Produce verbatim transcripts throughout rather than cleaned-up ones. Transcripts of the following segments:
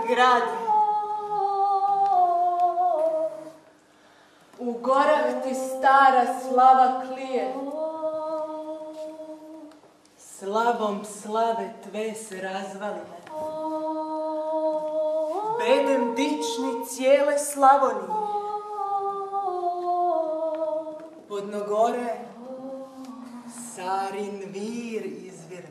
gradi. U gorah ti stara slava klije. Slavom slave tve se razvaline. Bedem dični cijele Slavonije. Podnogore Sarin vir izvire.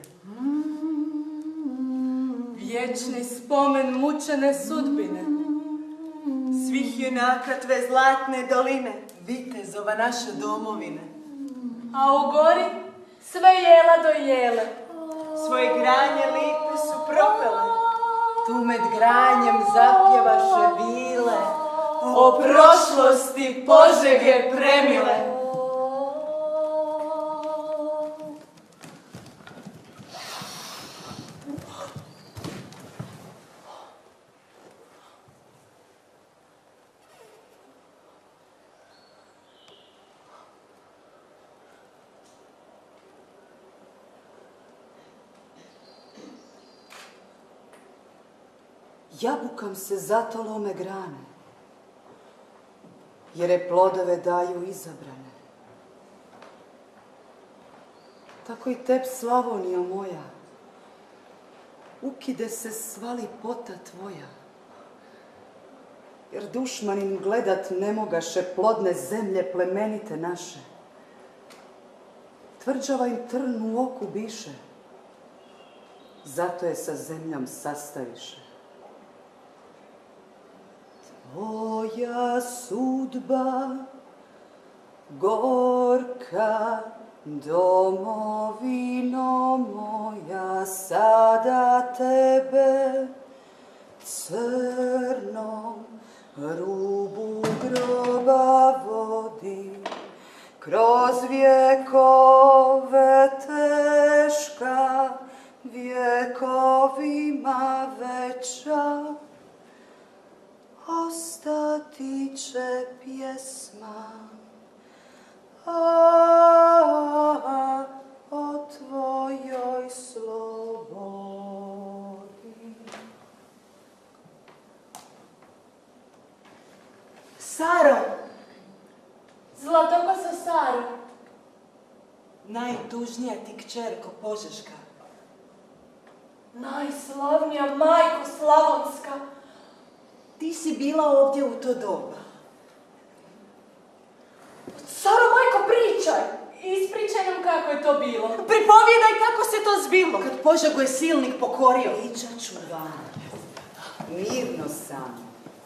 Vječni spomen mučene sudbine. Svih junaka tve zlatne doline. Vitezova naše domovine. A u gori sve jela do jele. Svoje granje lipe su propele. Tu med granjem zapjevaše vile. O prošlosti Požege premile. Jabukam se zato lome grane, jer je plodove daju izabrane. Tako i teb, Slavonijo moja, ukide se sva lipota tvoja, jer dušmanin gledat ne mogaše plodne zemlje plemenite naše. Tvrđava im trn u oku biše, zato je sa zemljom sastaviše. Tvoja sudba, gorka domovino moja, sada tebe crnom rubu groba vodi, kroz vjekove teška, vjekovima veća. Ostati će pjesma a, a, o tvojoj slobodi. Saro! Zlatokosa Saro! Najtužnija ti kćerko Požeška. Najslavnija majko Slavonska. Ti si bila ovdje u to doba. Saro, majko, pričaj! Ispričaj nam kako je to bilo. Pripovjedaj kako se to zbilo. Kad Požegu je silnik pokorio. Pričat ću vam. Mirno sam.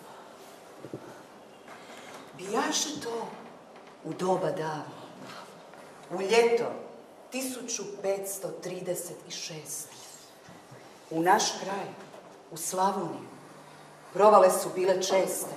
Bijaše to u doba davno. U ljeto tisuću petsto trideset šeste. U naš kraj, u Slavoniju, provale su bile česte.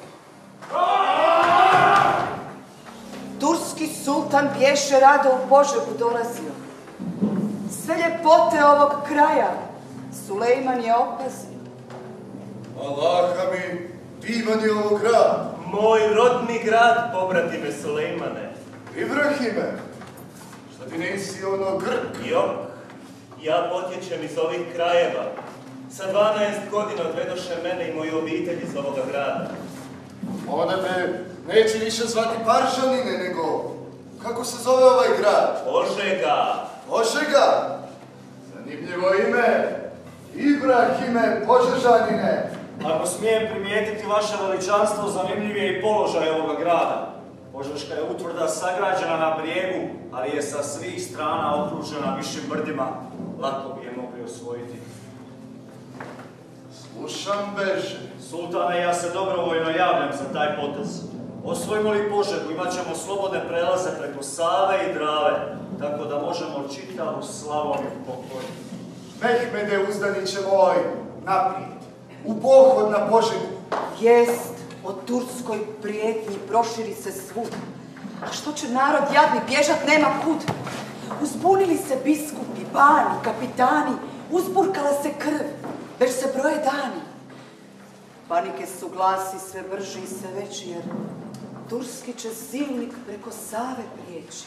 Turski sultan bješe rado u Požegu dolazio. Sve ljepote ovog kraja Sulejman je opazio. Allaha mi, divan je ovo grad. Moj rodni grad, pobratime Sulejmane. Ibrahime, šta ti nisi ono Grk? Jok, ja potječem iz ovih krajeva. Sa dvanaest godina odvedoše mene i moju obitelj iz ovoga grada. Onda me neće više zvati Paržanine, nego kako se zove ovaj grad? Požega. Požega? Zanimljivo ime. Ibrahime, Požežanine. Ako smijem primijetiti vaše veličanstvo, zanimljiv je i položaj ovoga grada. Požeška je utvrda sagrađena na brijegu, ali je sa svih strana okružena višim brdima. Lako bi je mogli osvojiti. Slušam, beže. Sultane, ja se dobrovoljno javljam za taj potez. Osvojimo li Požegu, imat ćemo slobodne prelaze preko Save i Drave, tako da možemo čitavu Slavoniju pokoriti. Mehmede, uzdaniće moj, naprijed, u pohod na Požegu. Vijest o turskoj prijetnji proširi se svud. A što će narod jadni bježat, nema kud. Uzbunili se biskupi, bani, kapitani, uzburkala se krv, već se broje dani. Panike su glasi sve brži i sve veći, jer turski će silnik preko Save prijeći.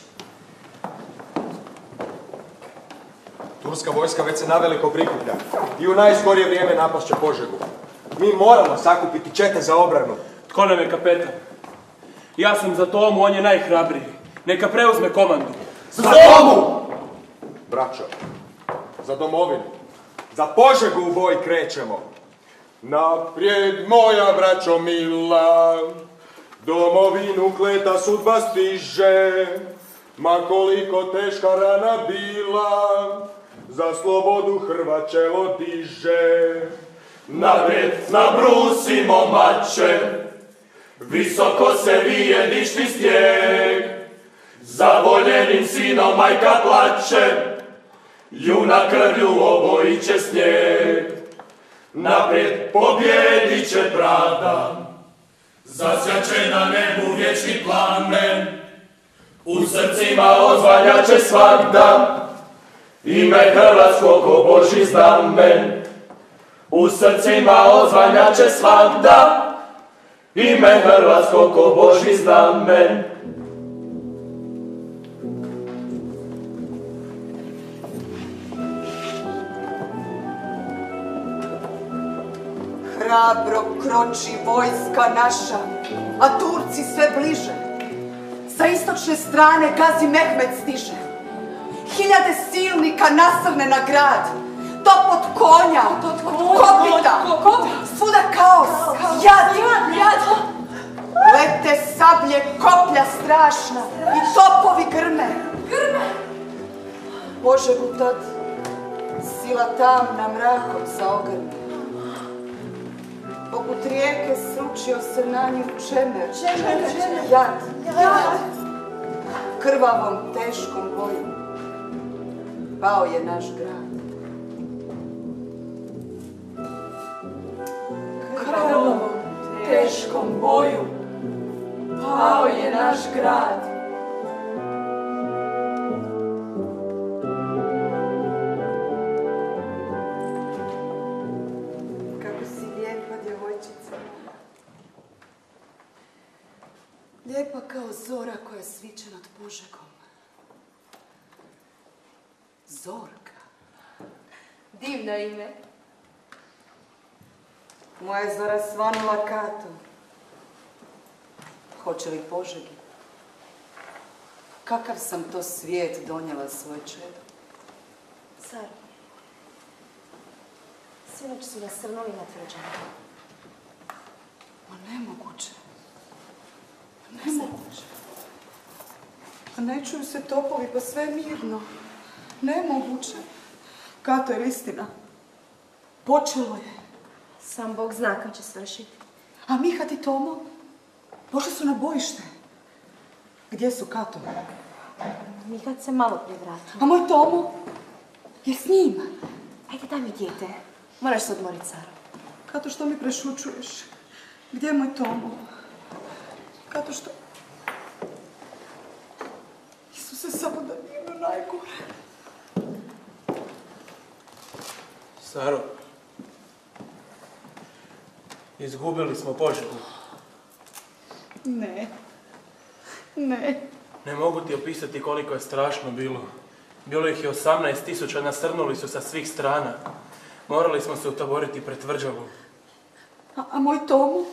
Turska vojska već se naveliko prikuplja i u najskorije vrijeme napašće Požegu. Mi moramo sakupiti čete za obranu. Tko nam je kapetan? Ja sam za Tomu, on je najhrabriji. Neka preuzme komandu. Za Tomu! Braćo, za domovinu, za Požegu u boj krećemo. Naprijed moja braćo mila, domovinu kleta sudba stiže, ma koliko teška rana bila, za slobodu Hrvat čelo diže. Naprijed nabrusimo mače, visoko se vije dišni snijeg, za voljenim sinom majka plače, juna krvlju obojit će snijeg. Naprijed pobjedit će pravda, zasjaće na nebu vječni plamen, u srcima ozvanjat će svagda ime hrvatskog ko Božji znamen. U srcima ozvanjat će svagda ime hrvatskog ko Božji znamen. Hrabro kroči vojska naša, a Turci sve bliže. Sa istočne strane gazi Mehmed stiže. Hiljade silnika nasrne na grad. Topot konja, kopita, svuda kaos, jad, jad. Lete sablje, koplja strašna i topovi grme. Požegu tad sila tamna mrakom zaogrne. Poput rijeke sručio se na nju čemer, jad, jad. Krvavom teškom boju pao je naš grad. Krvavom teškom boju pao je naš grad. Lijepa kao zora koja sviče nad Požegom. Zorka. Divno ime. Moja je zora svanula Kato. Hoće li Požegi? Kakav sam to svijet donijela svoje čedo? Car, sinoć su nasrnuli na tvrđavu. O, nemoguće. Nemoguće. A ne čuju se topovi, pa sve je mirno. Nemoguće. Kato, je istina? Počelo je. Sam Bog zna kad će svršiti. A Mihat i Tomo? Pošli su na bojište. Gdje su Kato? Mihat se malo prije vratio. A moj Tomo? Je s njim? Ajde, daj mi dijete. Moraš se odmoriti, Saro. Kato, što mi prešučuješ? Gdje je moj Tomo? Kato, što... Isuse, samo da nije ono najgore. Saro, izgubili smo Požegu. Ne. Ne. Ne mogu ti opisati koliko je strašno bilo. Bilo ih je osamnaest tisuća, nasrnuli su sa svih strana. Morali smo se utaboriti pred tvrđavom. A, a moj Tomu?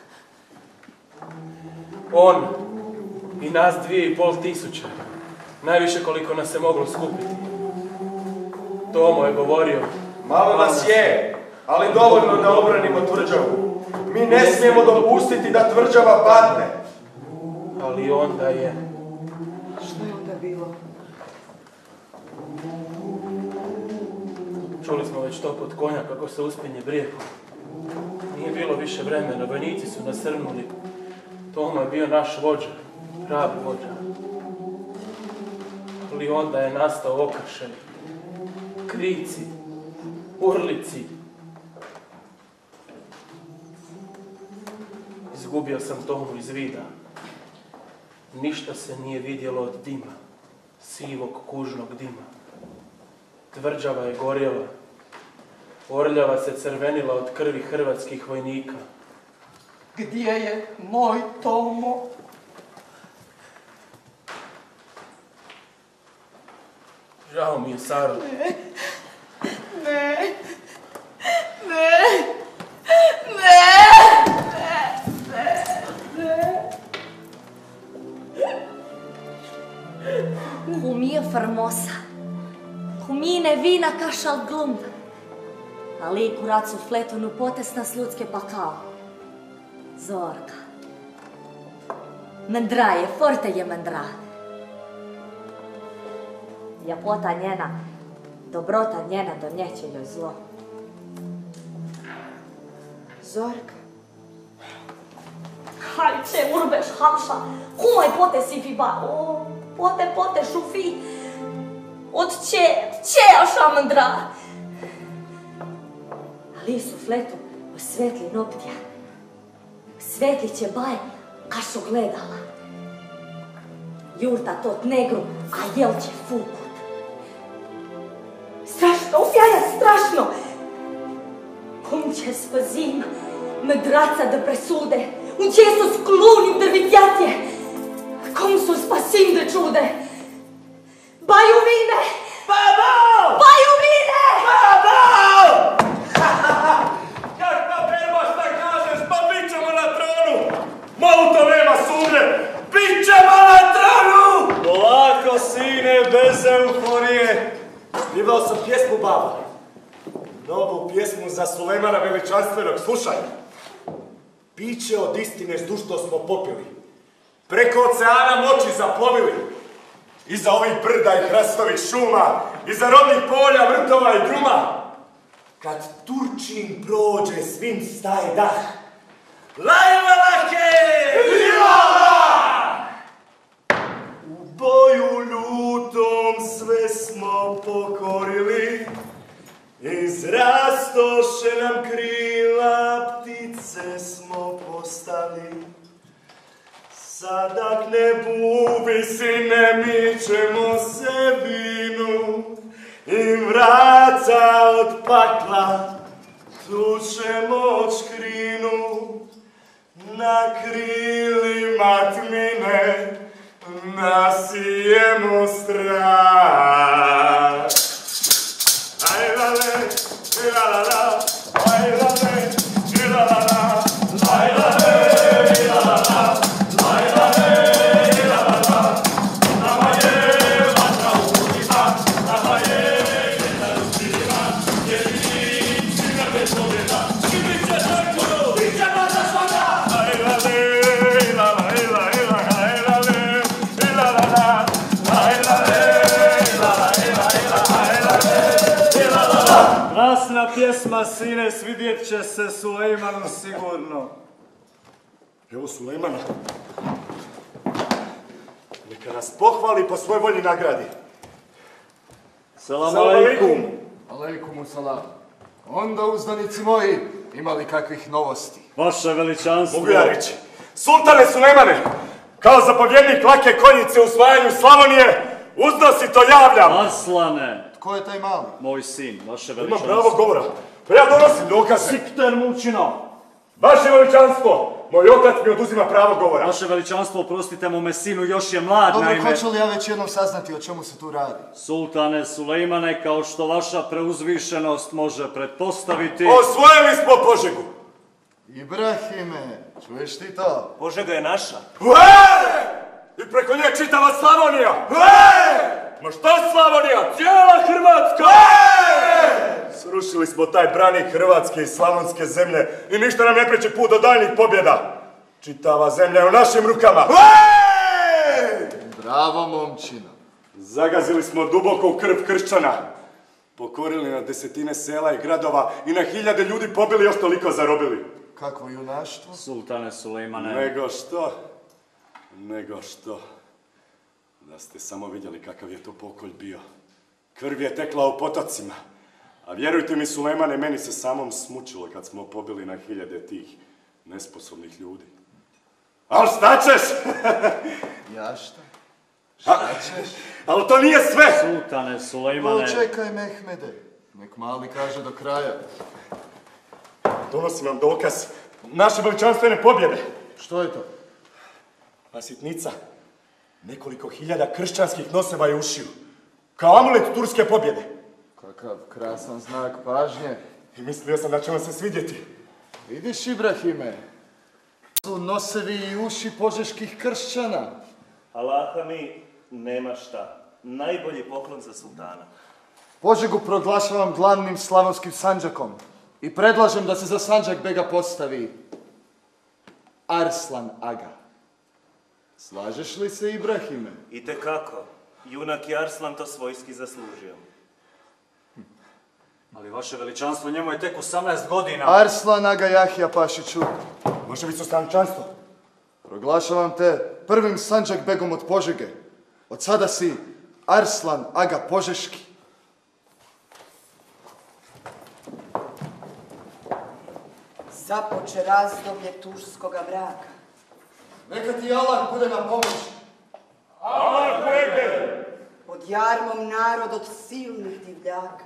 On i nas dvije i pol tisuće. Najviše koliko nas se moglo skupiti. Tomo je govorio. Malo nas je, ali dovoljno da obranimo tvrđavu. Mi ne smijemo dopustiti da tvrđava padne. Ali onda je... Što je onda bilo? Čuli smo već to pod konja kako se uspinje brijegom. Nije bilo više vremena, vojnici su nasrnuli. Tomo je bio naš vođa, pravi vođa. Ali onda je nastao okršaj. Krici, urlici. Izgubio sam Tomu iz vida. Ništa se nije vidjelo od dima, sivog kužnog dima. Tvrđava je gorjela. Orljava se crvenila od krvi hrvatskih vojnika. Gdje je moj Tomo? Žao mi je, Saro. Ne. Ne. Ne. Ne. farmosa. Humine vina kašal glum. A liku racu fletonu potesna sludske pakao. Zorka. Mendra je, forte je mendra. Ljepota njena, dobrota njena donjeće joj zlo. Zorka. Hajče, urbeš, hamša, humaj pote si fi ba, o, pote, pote, šufi, od če, čeja šamandra. Ali su fletu osvetli noptja, svetli će baj, kašu gledala. Jurta tot negru, a jel će fukut. Strašno, upjaja, strašno. Kum će sva zima, medraca da presude, u često sklunim drvitjatje, kom su spasim da čude. Baju vine! Babo! Baju vine! Babo! Kakva berba šta kažeš, pa bit ćemo na tronu! Malo to nema sumnje, bit ćemo na tronu! Polako, sine, bez euforije. Pivao sam pjesmu, babo. Novu pjesmu za Sulejmana Veličanstvenog, slušaj. Piće od istine zdušno smo popili. Preko oceana moći zaplovili. Iza ovih brda i hrastovih šuma, iza rodnih polja, vrtova i druma. Kad Turčin prođe, svim staje dah. Lajla lake! Lila! U boju ljutom sve smo pokorili. Izrastoše nam krila, ptice smo postali. Sadak nebu visine, mi ćemo se vinu i vraca od pakla, tu ćemo škrinu. Na krilima tmine nasijemo strah. Ajlale, ilalala, ajlale, ilalala, ajlale, ilalala, ajlale, ilalala. Nama je vatra u grudima, nama je vjetar u krilima, jedini cilj bez pobjeda, i bit će tako, bit će vaša svoga. Ajlale, ilala, ila, ila, ajlale, ilalala, ajlale, ilala, ila, ila, ajlale. Krasna pjesma, sine, svidjet će se Sulejmanu sigurno. Evo Sulejmana. Neka nas pohvali po svoj volji nagradi. Salam alaikum. Alaikum salam. Onda, uzdanici moji, imali kakvih novosti? Vaše veličanstvo. Mogu ja reći. Sultane Sulejmane, kao zapovjednik lake konjice u osvajanju Slavonije, uznosi to javljam. Aslane. Tko je taj mali? Moj sin, vaše veličanstvo. Imam pravo govora. Pa ja donosim dokaze. Sikter mučino. Vaše veličanstvo, moj otac mi oduzima pravo govora. Vaše veličanstvo, oprostite, mome sinu još je mlad, Dobro, naime. hoću li ja već jednom saznati o čemu se tu radi? Sultane Sulejmane, kao što vaša preuzvišenost može pretpostaviti... Osvojili smo Požegu. Ibrahime, čuješ ti to? Požega je naša. Uee! I preko nje čitava Slavonija. Uee! Ma šta Slavonija? Cijela Hrvatska! Uee! Srušili smo taj branik Hrvatske i slavonske zemlje i ništa nam ne preći put do daljnjih pobjeda. Čitava zemlja je u našim rukama. Uee! Bravo, momčino. Zagazili smo duboko u krv kršćana. Pokorili na desetine sela i gradova i na hiljade ljudi pobili, još toliko zarobili. Kakvo junaštvo? Sultane Sulejmane. Nego što? Nego što? Da ste samo vidjeli kakav je to pokolj bio. Krv je tekla u potocima. A vjerujte mi, Sulejmane, meni se samom smučilo kad smo pobili na hiljade tih nesposobnih ljudi. Al šta ćeš? Ja šta? Šta ćeš? Ali to nije sve! Sultane Sulejmane. Počekaj, Mehmede. Nek mali kaže do kraja. Donosim vam dokaz naše veličanstvene pobjede. Što je to? A sitnica. Nekoliko hiljada kršćanskih noseva je ušiju. Kao amulet turske pobjede. Kakav krasan znak pažnje. I mislio sam da će vam se svidjeti. Vidiš, Ibrahime, su nosevi i uši požeških kršćana. Allaha mi nema šta. najbolji poklon za sultana. Požegu proglašavam glavnim slavonskim Sandžakom i predlažem da se za Sandžak bega postavi Arslan Aga. Slažeš li se, Ibrahime? Itekako. Junak je Arslan to svojski zaslužio. Ali vaše veličanstvo, njemu je tek osamnaest godina. Arslan Aga Jahja Pašiću. Vaše visostančanstvo. Proglašavam te prvim Sandžak begom od Požege. Od sada si Arslan Aga Požeški. Započe razdoblje turskoga mraka. Neka ti Allah bude na pomoć. Allah bude! Pod jarmom narod od silnih divljaka.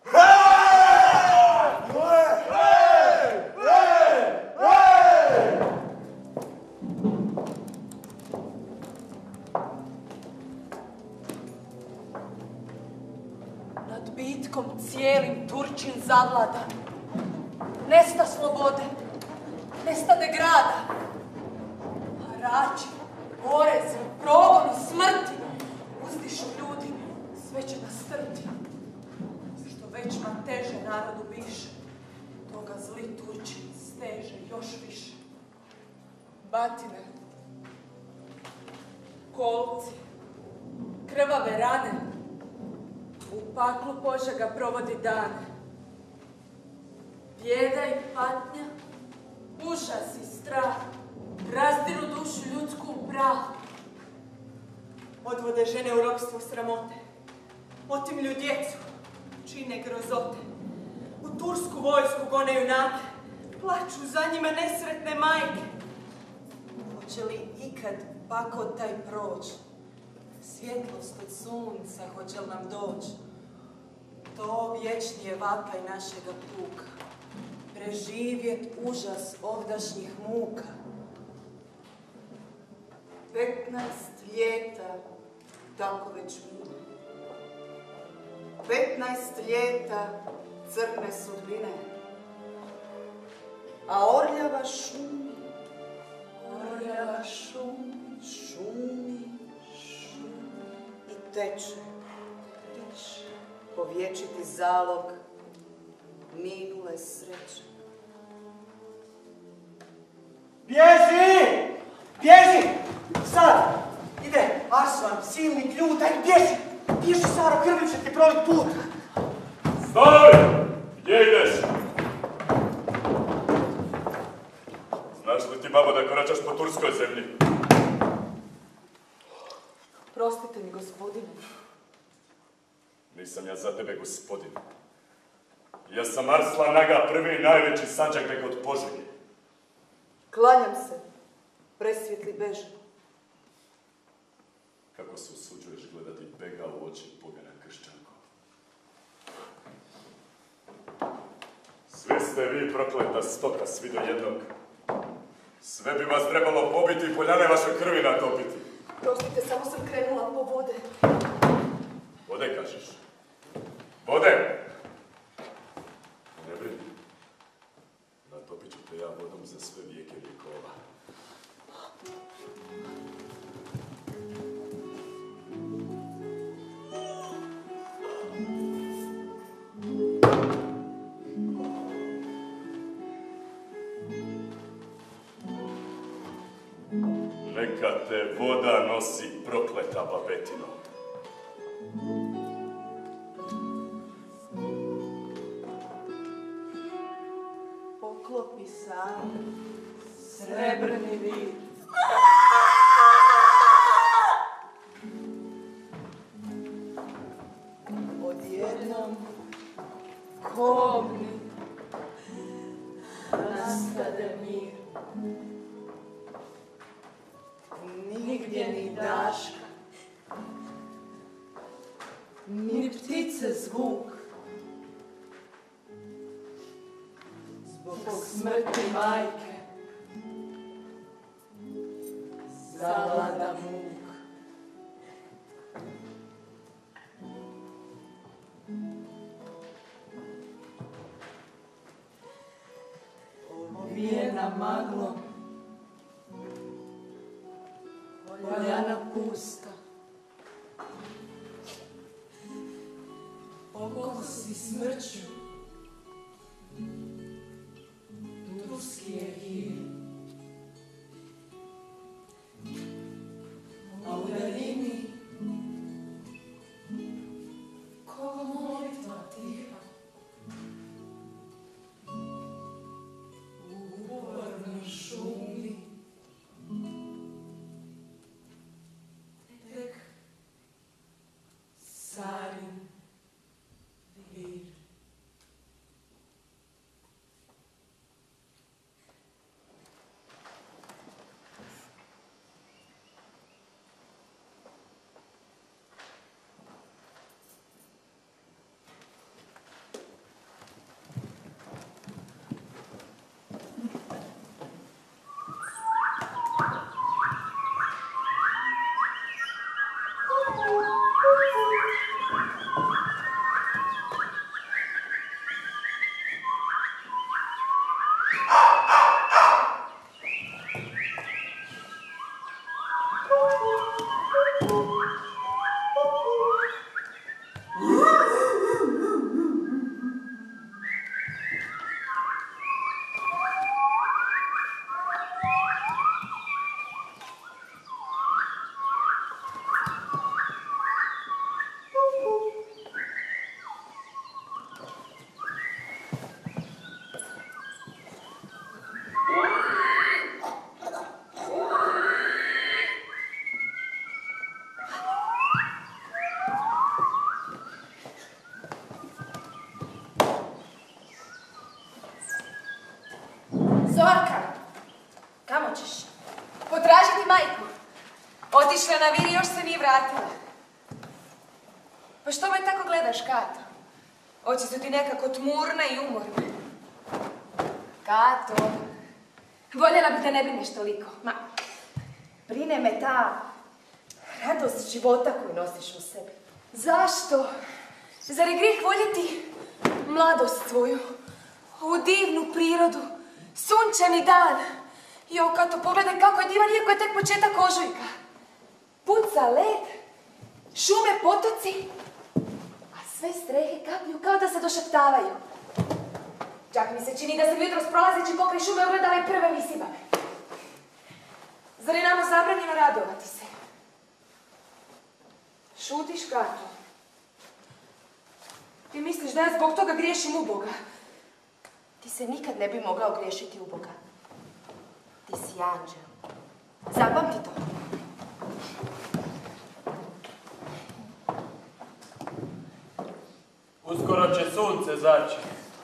Nad bitkom cijelim Turčin zavlada. Nesta slobode, nestade grada. Harači, porezi, progoni, smrti. Uzdišu ljudi, sve će nastrti. Što većma teže narodu biše, toga zli Turčin steže još više. Batine, kolci, krvave rane, u paklu Požega provodi dane. Bijeda i patnja, užas i strah, razdiru dušu ljudsku u prah. Odvode žene u ropstvo sramote, otimlju djecu, čine grozote. U tursku vojsku gone junake, plaču za njima nesretne majke. Hoće li ikad pako taj proć? Svjetlost od sunca hoće li nam doć? To vječni je vapaj našega puka. Preživjet užas ovdašnjih muka. Petnaest ljeta, tako već bude. Petnaest ljeta crne sudbine. A Orljava šumi, Orljava šumi, šumi, šumi i teče, teče, po vječiti zalog minule sreće. Bježi! Bježi! Sad! Ide Arslan, silni kljutaj, bježi! Bježi, Saro, krvi će ti prolit put! Stoj! Gdje ideš? Znaš li ti, babo, da koračaš po turskoj zemlji? Prostite mi, gospodine. Nisam ja za tebe, gospodin. Ja sam Arslan Aga, prvi i najveći Sandžak beg od Požege. Klanjam se, presvjetli beže. Kako se usuđuješ gledati bega u oči pogana kršćanko? Svi ste vi prokleta stoka, svi do jednog. Sve bi vas trebalo pobiti i poljane vaše krvi natopiti. Prostite, samo sam krenula po vode. Vode, kažeš? Vode! Ne brini. Natopit ću te ja vodom za sve vijeke vjekova. Neka te voda nosi, prokleta babetino. Poklopi sam, srebrni vid. Odjednom kobni nastade mir. Nigdje ni daška, ni ptice zvuk. Zbog smrti majke zavlada muk. Ovijena maglom, poljana pusta. kosi smrću. Turski je hir. A u daljini koga molitva tiha. U upornoj šumi tek Sarin vir. Zorka, kamo ćeš? Potražiti majku. Otišla na vir i još se nije vratila. Pa što me tako gledaš, Kato? Oči su ti nekako tmurne i umorne. Kato, voljela bi da ne brineš toliko. Ma, brine me ta radost života koju nosiš u sebi. Zašto? Zar je grijeh voljeti mladost tvoju, ovu divnu prirodu, sunčani dan? Jo, Kato, pogledaj kako je divan, iako je tek početak ožujka. Puca led, šume, potoci, a sve strehe kaplju kao da se došaptavaju. Čak mi se čini da sam jutros prolazeći pokraj šume ugledala i prve visibave. Zar je nama zabranjeno radovati se? Šutiš, Kato. Ti misliš da ja zbog toga griješim u Boga? Ti se nikad ne bi mogao griješiti u Boga. Ti si anđel. Zapamti to. Uskoro će sunce zaći.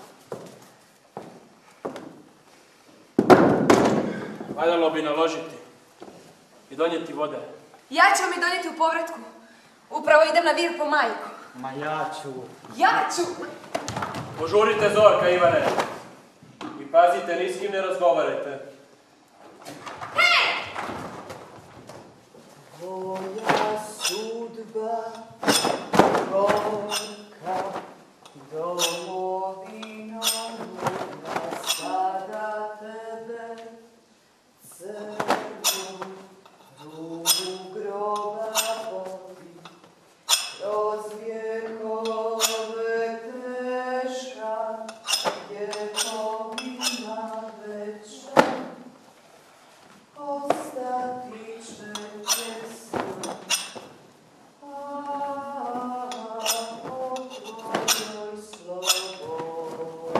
Valjalo bi naložiti i donijeti vode. Ja ću mi donijeti u povratku. Upravo idem na vir po majku. Ma ja ću. Ja ću! Požurite, Zorka, Ivane. I pazite, ni s kim ne razgovarajte. Tvoja sudba, Zorka, domovino moja, sada tebe, crnu, rubu groba vodi, kroz vjekove teška, vjekovima večna, ostati će pjesma, a o tvojoj slobodi.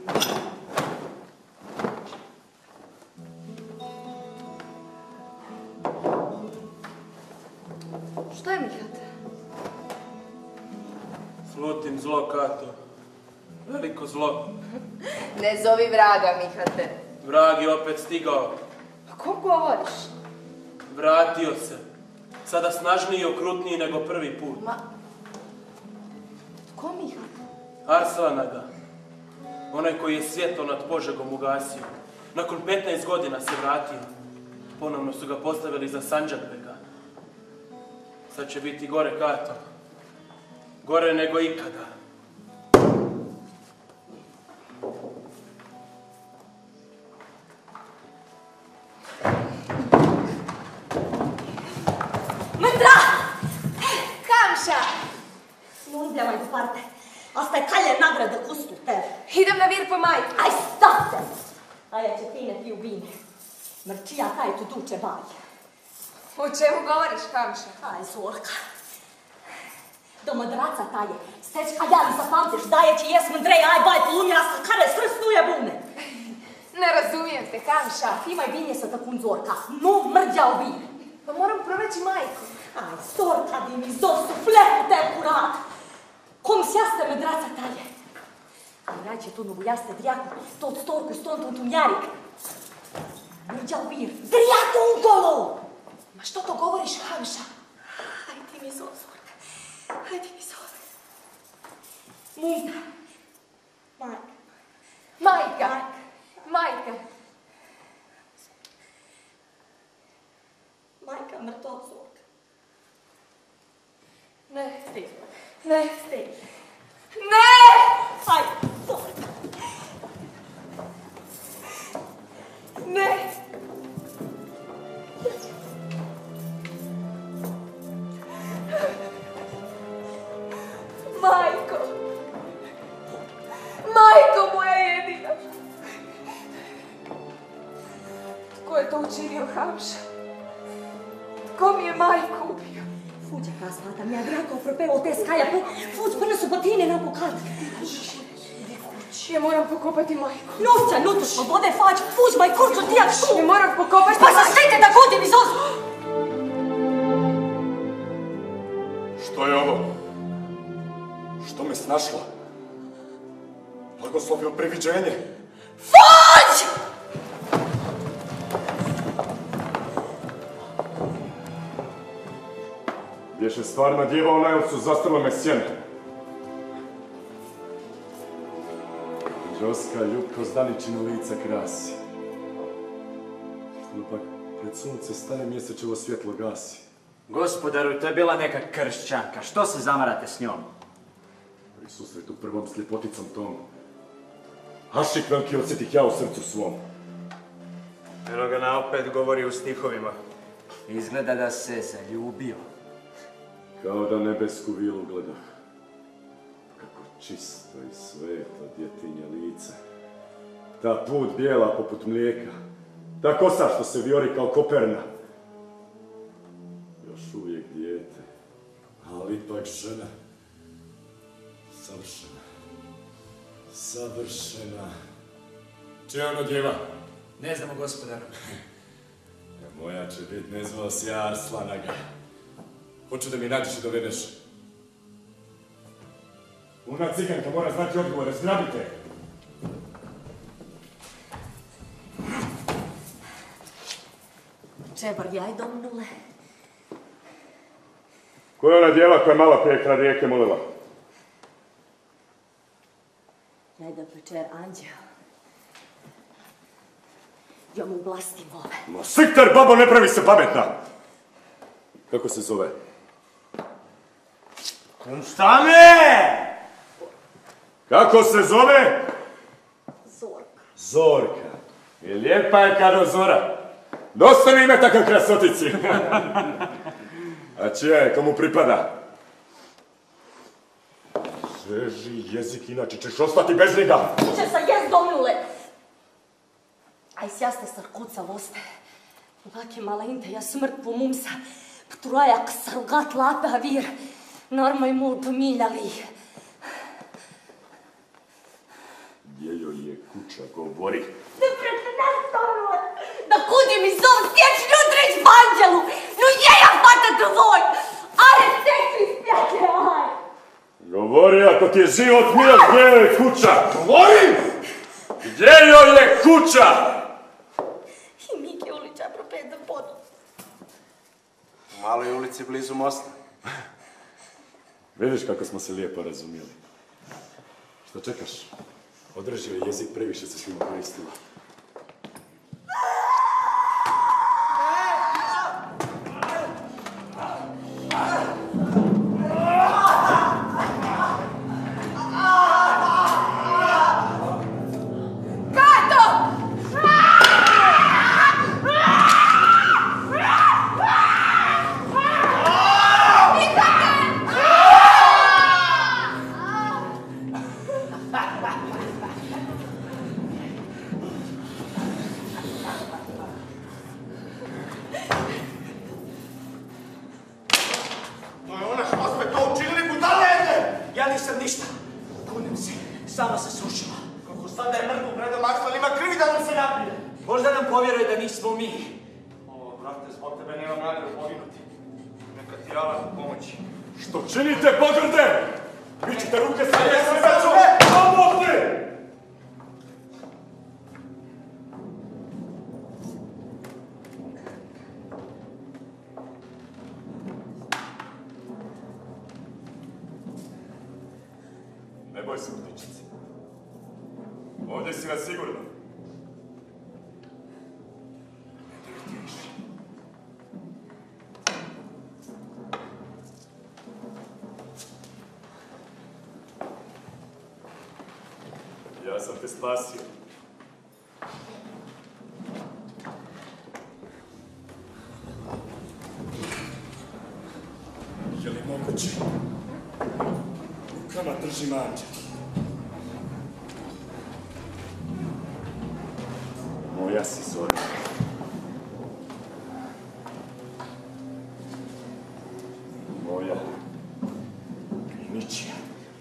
Što je, Mihate? Slutim zlo, Kato. Veliko zlo. Ne zovi vraga, Mihate. Vrag je opet stigao. A ko govoriš? Vratio se. Sada snažniji i okrutniji nego prvi put. Ma... Ko, Mihate? Arslanaga. Onaj koji je svjetlo nad Požegom ugasio. Nakon petnaest godina se vratio. Ponovno su ga postavili za Sandžakbega. Sad će biti gore, Kato. Gore nego ikada. Mândra! Camșa! Nu-mi dea mai departe. Asta ste kalje nagrade kustu tebe. Idem na vir po majku. Aj, stavte! A ja će ti ne ti ubine. Mrčija taj tu duče baj. O čemu govoriš, Hamša? Aj, Zorka. Do madraca taje. Stečka jali zapamtiš, daje ti jesmo Andrej, aj baj polumjera sa kare srstuje bune. Ne razumijem te, Hamša. Imaj vinje sa takun Zorka. No mrđa ubine. Pa moram pronaći majku. Aj, Zorka di mi zosu fleku te kurat. Kom sjaste madraca taje. Aj, rađe tu novu jaste drjaku, to od storku stontu tumjarik. Mrđa ubine. Drjaku ungolo! Ma što to govoriš, Hamša? Aj, ti mi zor, Zorka. Aj, ti mi zor. Mumta. Majka. Majka. Majka. Majka mrtva od Zorka. Ne. Stil. Ne. Stil. Ne! Aj, Zorka. Ne. Majko. Majko moja jedina. Tko je to učinio, Hamša? Tko mi je majku ubio? Fuđa kasvata mi je drako propelo te skajapu. Fuđ, prne su botine na pokad. Ja moram pokopati majku. Novca, nutu slobode, fađ, fuđ, maj kurču, tijak šu. Ja moram pokopati pa sa štite da godim iz ozu. Što je ovo? Što me snašla? Blagoslovio priviđenje. Fuđ! Bješe stvarna djeva ona ili su zastrle me sjene? Žoska ljubko zdaničino lica krasi. Što pak pred sunce staje mjesečevo svjetlo gasi. Gospodaru, to je bila neka kršćanka. Što se zamarate s njom? Pri susretu prvom s ljepoticom tom, Hašik veliki osjetih ja u srcu svom. Eno ga na opet govori u stihovima. Izgleda da se zaljubio. Kao da nebesku vilu gledah. Kako čisto i sveto djetinje lice. Ta put bijela poput mlijeka. Ta kosa što se vijori kao koperna. Još uvijek dijete, ali ipak žena. Savršena. Savršena. Čija je ono djeva? Ne znamo, gospodaru. Moja će bit, ne zvao si ja Arslanaga. Hoću da mi nađeš i dovedeš. Una ciganka mora znati odgovore, zgrabite! Čebar jaj, domnule. Ko je ona djeva koja je malo prije kraj rijeke molila? Jaj da večer anđel. Ja mu ublastim ove. Ma sikter, babo, ne pravi se pametna! Kako se zove? Konstame! Kako se zove? Zorka. Zorka. I lijepa je kada zora. Dosta mi ime takav krasotici. A čija je, komu pripada? Žeži jezik, inače ćeš ostati bez njega. Će sa jest, domnule. Aj sjaste sarkuca voste. Ovake malente, ja smrt po mumsa. Ptrojak sarugat lapa vir. Normaj mul pomiljali. Gdje joj je kuća, govori. Da prete nas, domnule. Da kudi mi zov stječ ljutrić banđelu. No je ja hvata tvoj. Ale tekli spjate, aj. Govori, ako ti je život milo, gdje joj je kuća? Govori! Gdje joj je kuća? I Mike uliča propet do podu. U maloj ulici blizu mosta. Vidiš kako smo se lijepo razumijeli. Što čekaš? Održio je jezik, previše se svima koristila. To je ona, što ste to učinili, budalete! Ja nisam ništa. Kunem se, sama se srušila. Kako sada je mrtvu predom Arslan, ima krivi da nam se napije. Možda nam povjeruje da nismo mi. O, brate, zbog tebe nemam namjeru poginuti. Neka ti Allah pomoći. Što činite, pogrde? Vi ćete ruke sa jesam veću! Pomogni! Ne boj se, utičice. Ovdje si vas sigurno. Ne dirati više. Ja sam te spasio. Je li moguće? Rukama držim anđel. Moja si Zora. Moja i ničija.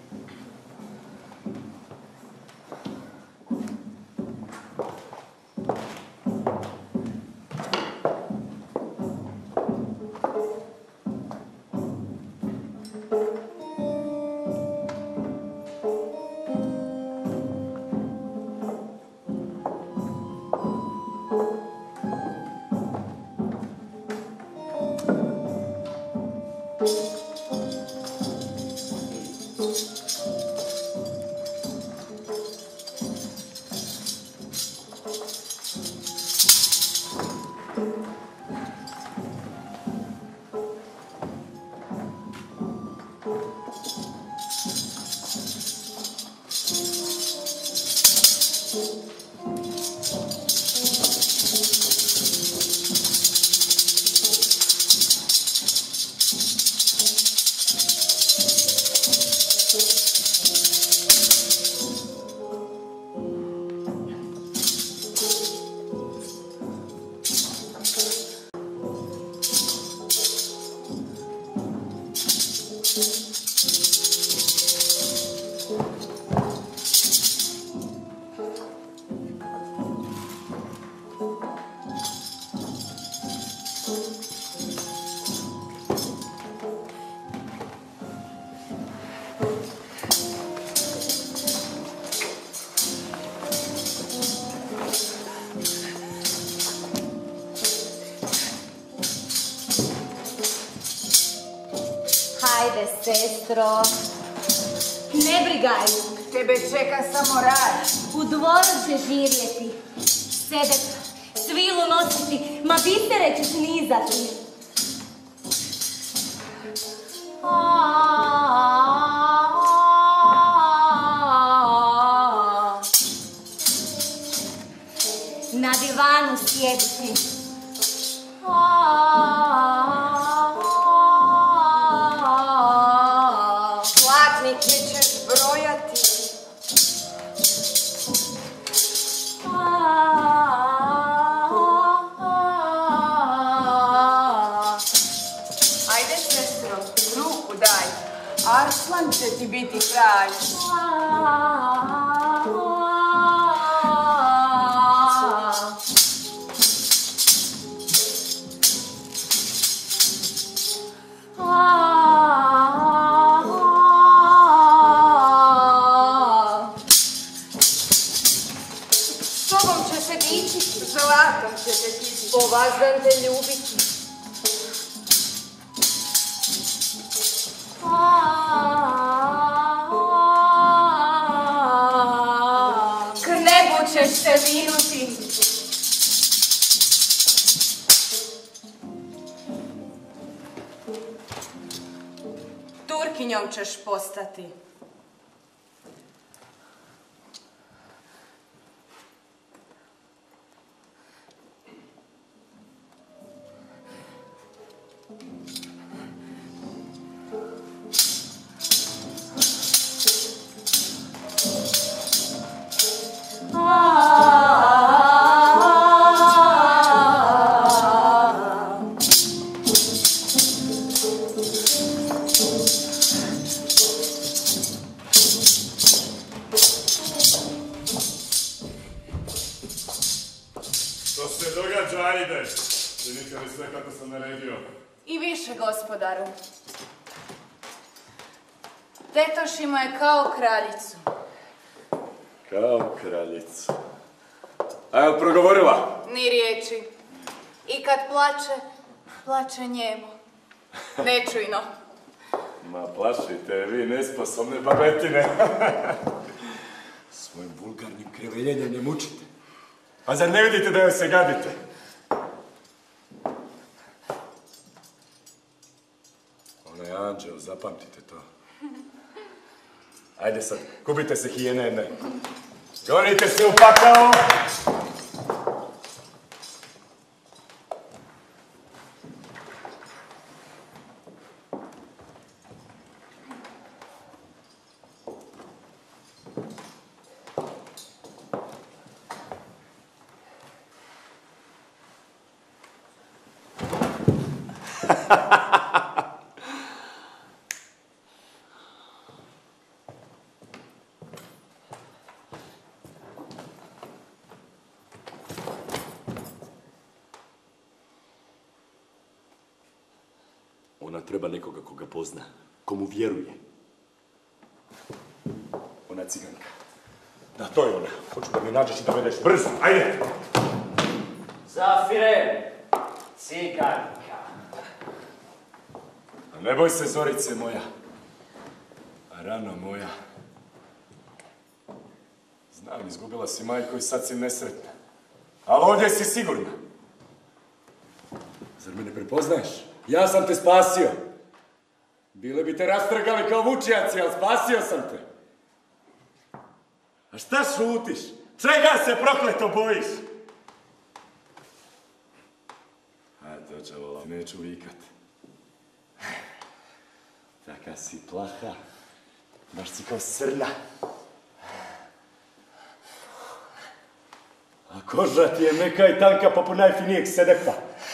Hajde, sestro. Ne brigaj. Tebe čeka samo rad. U dvoru će živjeti. Sedeti, svilu nositi, ma bitere ćeš nizati. Na divanu sjediti. Zlatnike ćeš brojati. Ajde, sestro, ruku daj. Arslan će ti biti kralj. Sobom će se dičiti, zlatom će te kiti, po vazdan te ljubiti. K nebu ćeš se vinuti. Turkinjom ćeš postati. ajde! Činite li sve kako sam naredio? I više, gospodaru. Tetošimo je kao kraljicu. Kao kraljicu. A jel progovorila? Ni riječi. I kad plače, plače njemu. Nečujno. Ma plašite vi nesposobne babetine. Svojim vulgarnim kreveljenjem ne mučite. A zar ne vidite da joj se gadite? Ona je anđel, zapamtite to. Ajde sad, kupite se hijene jedne. Gonite se u pakao! Ona treba nekoga koga pozna, komu vjeruje. Ona ciganka. Da, to je ona. Hoću da mi nađeš i da vedeš brzo. Ajde! Zafire, ciganka. A ne boj se, Zorice moja. A rano moja. Znam, izgubila si majku i sad si nesretna. Ali ovdje si sigurna. Zar me ne prepoznaješ? Ja sam te spasio. Bile bi te rastrgali kao vučijaci, ali spasio sam te. A šta šutiš? Čega se prokleto bojiš? A dođe, neću vikat. Taka si plaha. Baš si kao srna. A koža ti je meka i tanka poput najfinijeg sedefa.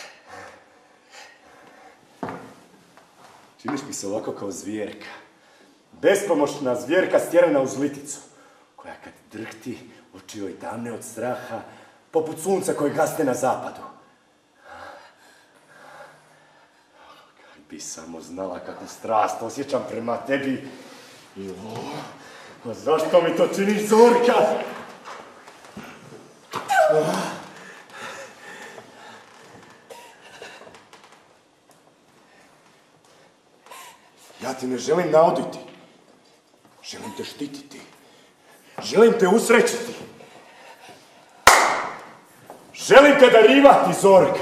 Činiš mi se ovako kao zvijerka. Bespomoćna zvijerka stjerana uz liticu, koja kad drhti, oči joj tamne od straha, poput sunca koje gasne na zapadu. Kad bi samo znala kakvu strast osjećam prema tebi. I o, zašto mi to činiš, Zorka? Ja ti ne želim nauditi. Želim te štititi. Želim te usrećiti. Želim te darivati, Zorka.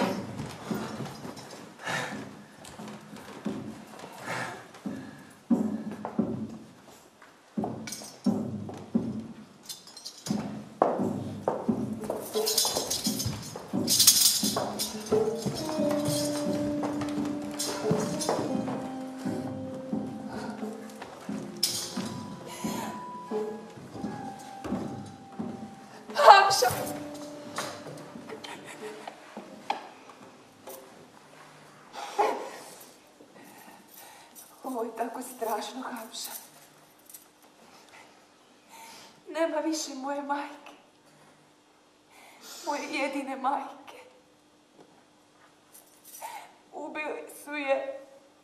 Ovo je tako strašno, Hamša. Nema više moje majke. Moje jedine majke. Ubili su je.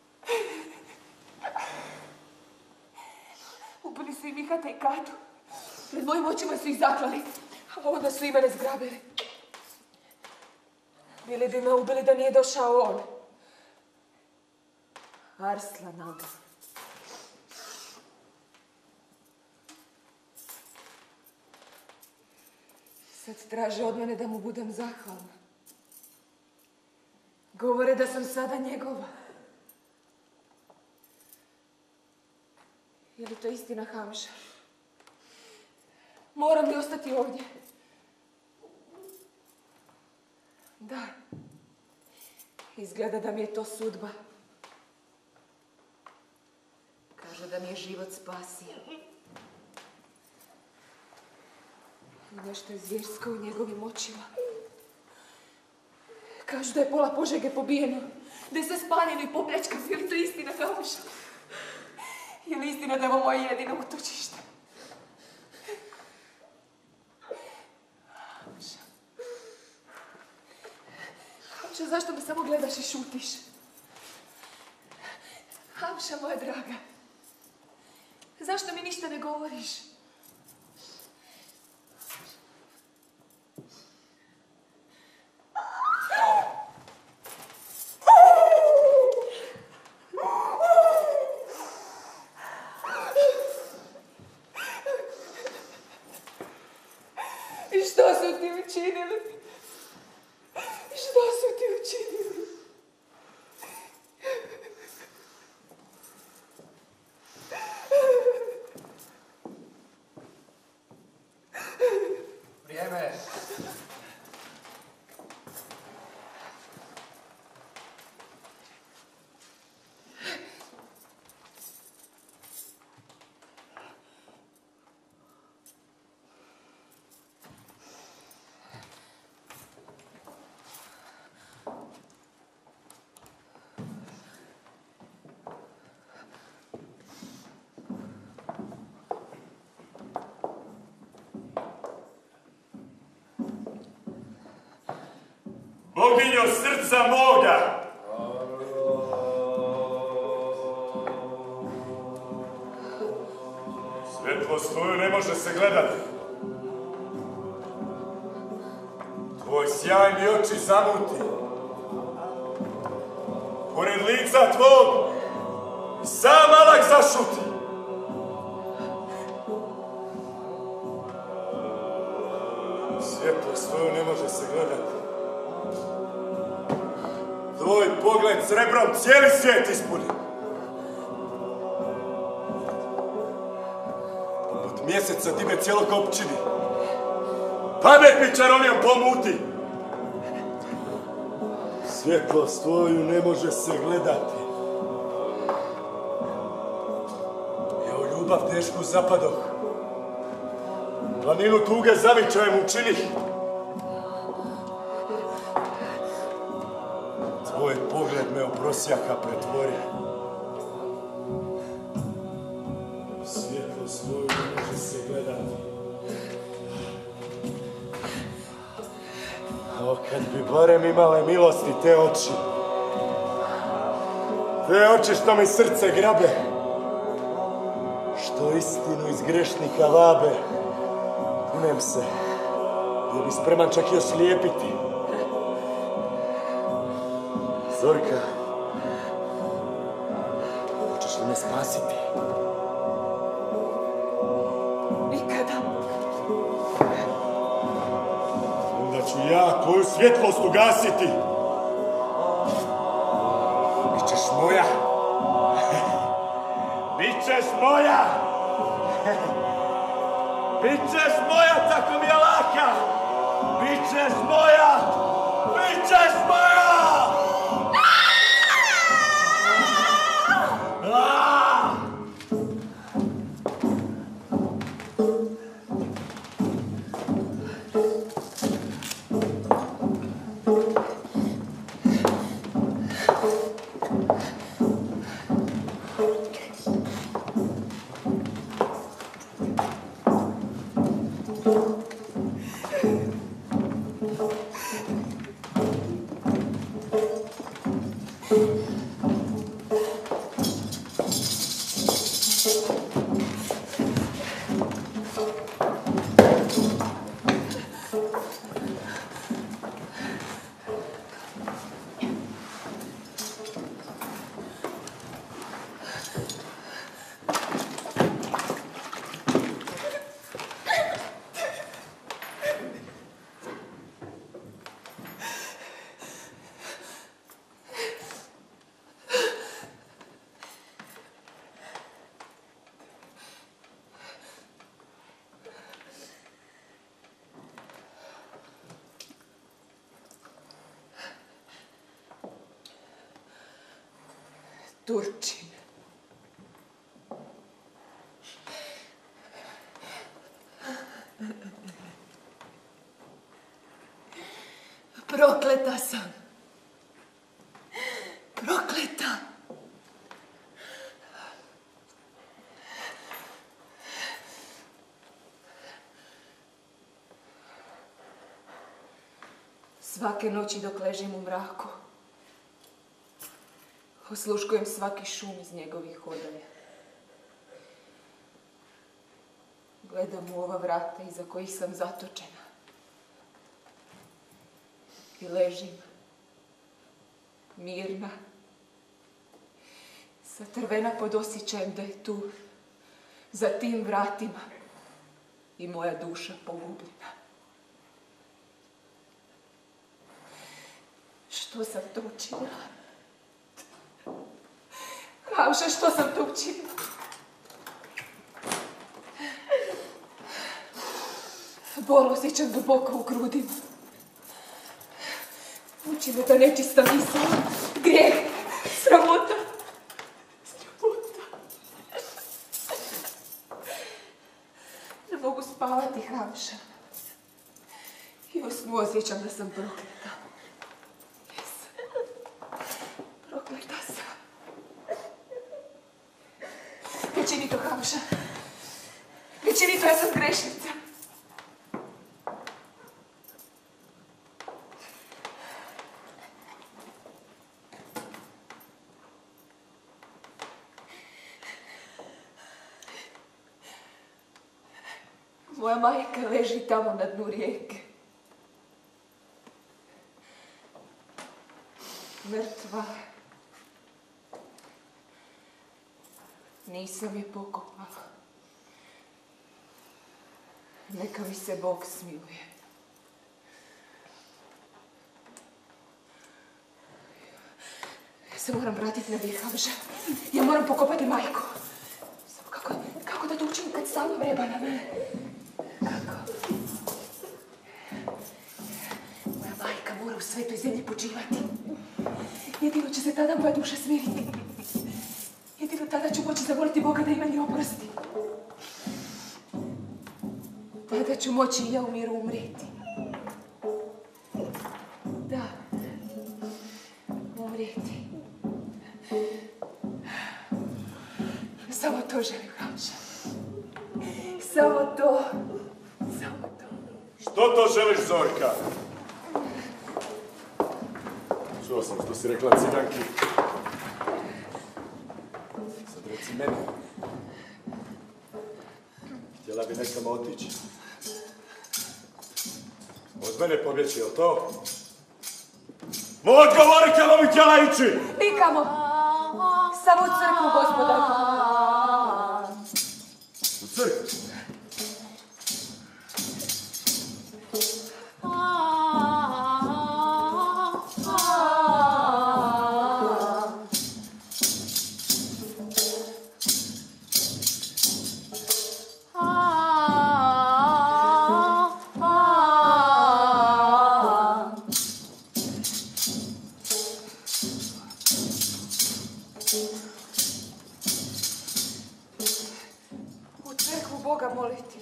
Ubili su i Mihata i Katu. Pred mojim očima su ih zaklali, a onda su i mene zgrabili. Bili bi me ubili da nije došao on. Arslan Aga. Sad traže od mene da mu budem zahvalna. Govore da sam sada njegova. Je li to istina, Hamša? Moram li ostati ovdje? Da. Izgleda da mi je to sudba. Kažu da mi je život spasio. I nešto je zvjersko u njegovim očima. Kažu da je pola Požege pobijeno. Da je sve spaljeno i popljačkano. Je li to istina, Hamša? Je li istina da je ovo moje jedino utočište? Hamša, zašto me samo gledaš i šutiš? Hamša, moja draga, zašto mi ništa ne govoriš? I što su ti učinili? Što su ti učinili? Vrijeme. Boginjo srca moga! Svetlost tvoju ne može se gledati. Tvoj sjaj mi oči zamuti. Pored lica tvog sam malak zašuti. Svjetlost tvoju ne može se gledati. Tvoj pogled srebrom cijeli svijet ispuni. Poput mjeseca dime cijelog općini. Pamet mi čarovnijom pomuti. Svjetlost tvoju ne može se gledati. Evo ljubav tešku zapadoh. Planinu tuge zavičajem učinih. Tvoj pogled me u prosjaka pretvori. Svjetlost tvoju ne može se gledati. O, kad bi barem imale milosti te oči. Te oči što mi srce grabe. Što istinu iz grešnika vabe. Kunem se, bio bi spreman čak i oslijepiti. Zorka, hoćeš li me spasiti? Nikada. Onda ću ja tvoju svjetlost ugasiti. Bićeš moja. Bićeš moja. Bićeš moja, tako mi je laka. Bićeš moja. Bićeš moja. Turčin. Prokleta sam. Prokleta. Svake noći dok ležim u mraku, osluškujem svaki šum iz njegovih hodanja. Gledam u ova vrata iza kojih sam zatočena i ležim, mirna, zatrvena pod osjećajem da je tu, za tim vratima, i moja duša pogubljena. Što sam to učinila? Hamša, što sam to učinila? Bol osjećam duboko u grudima. Muči me ta nečista misao, grijeh, sramota. Sramota. Ne mogu spavati, Hamša. I u snu osjećam da sam prokleta. Jesam. Prokleta sam. Ne čini to, Hamša. Ne čini to, ja sam grešnica. Moja majka leži tamo na dnu rijeke. Mrtva. Nisam je pokopala. Neka mi se Bog smiluje. Ja se moram vratiti na bijeg, Hamša. Ja moram pokopati majku. Samo kako, kako da to učinim kad stalno vreba na mene? Moja majka mora u svetoj zemlji počivati. Jedino će se tada moja duša smiriti. Jedino tada ću moći zamoliti Boga da i meni oprosti. Tada ću moći i ja u miru umrijeti. Da, umrijeti. Samo to želim, Hamša. Samo to. Samo to. Što to želiš, Zorka? Čuo sam što si rekla ciganki. Sad reci meni. Htjela bi nekamo otići. Od mene pobjeći, jel to? Odgovori kamo bi htjela ići! Nikamo. Samo u crkvu, gospodaru. U crkvu? Boga moliti.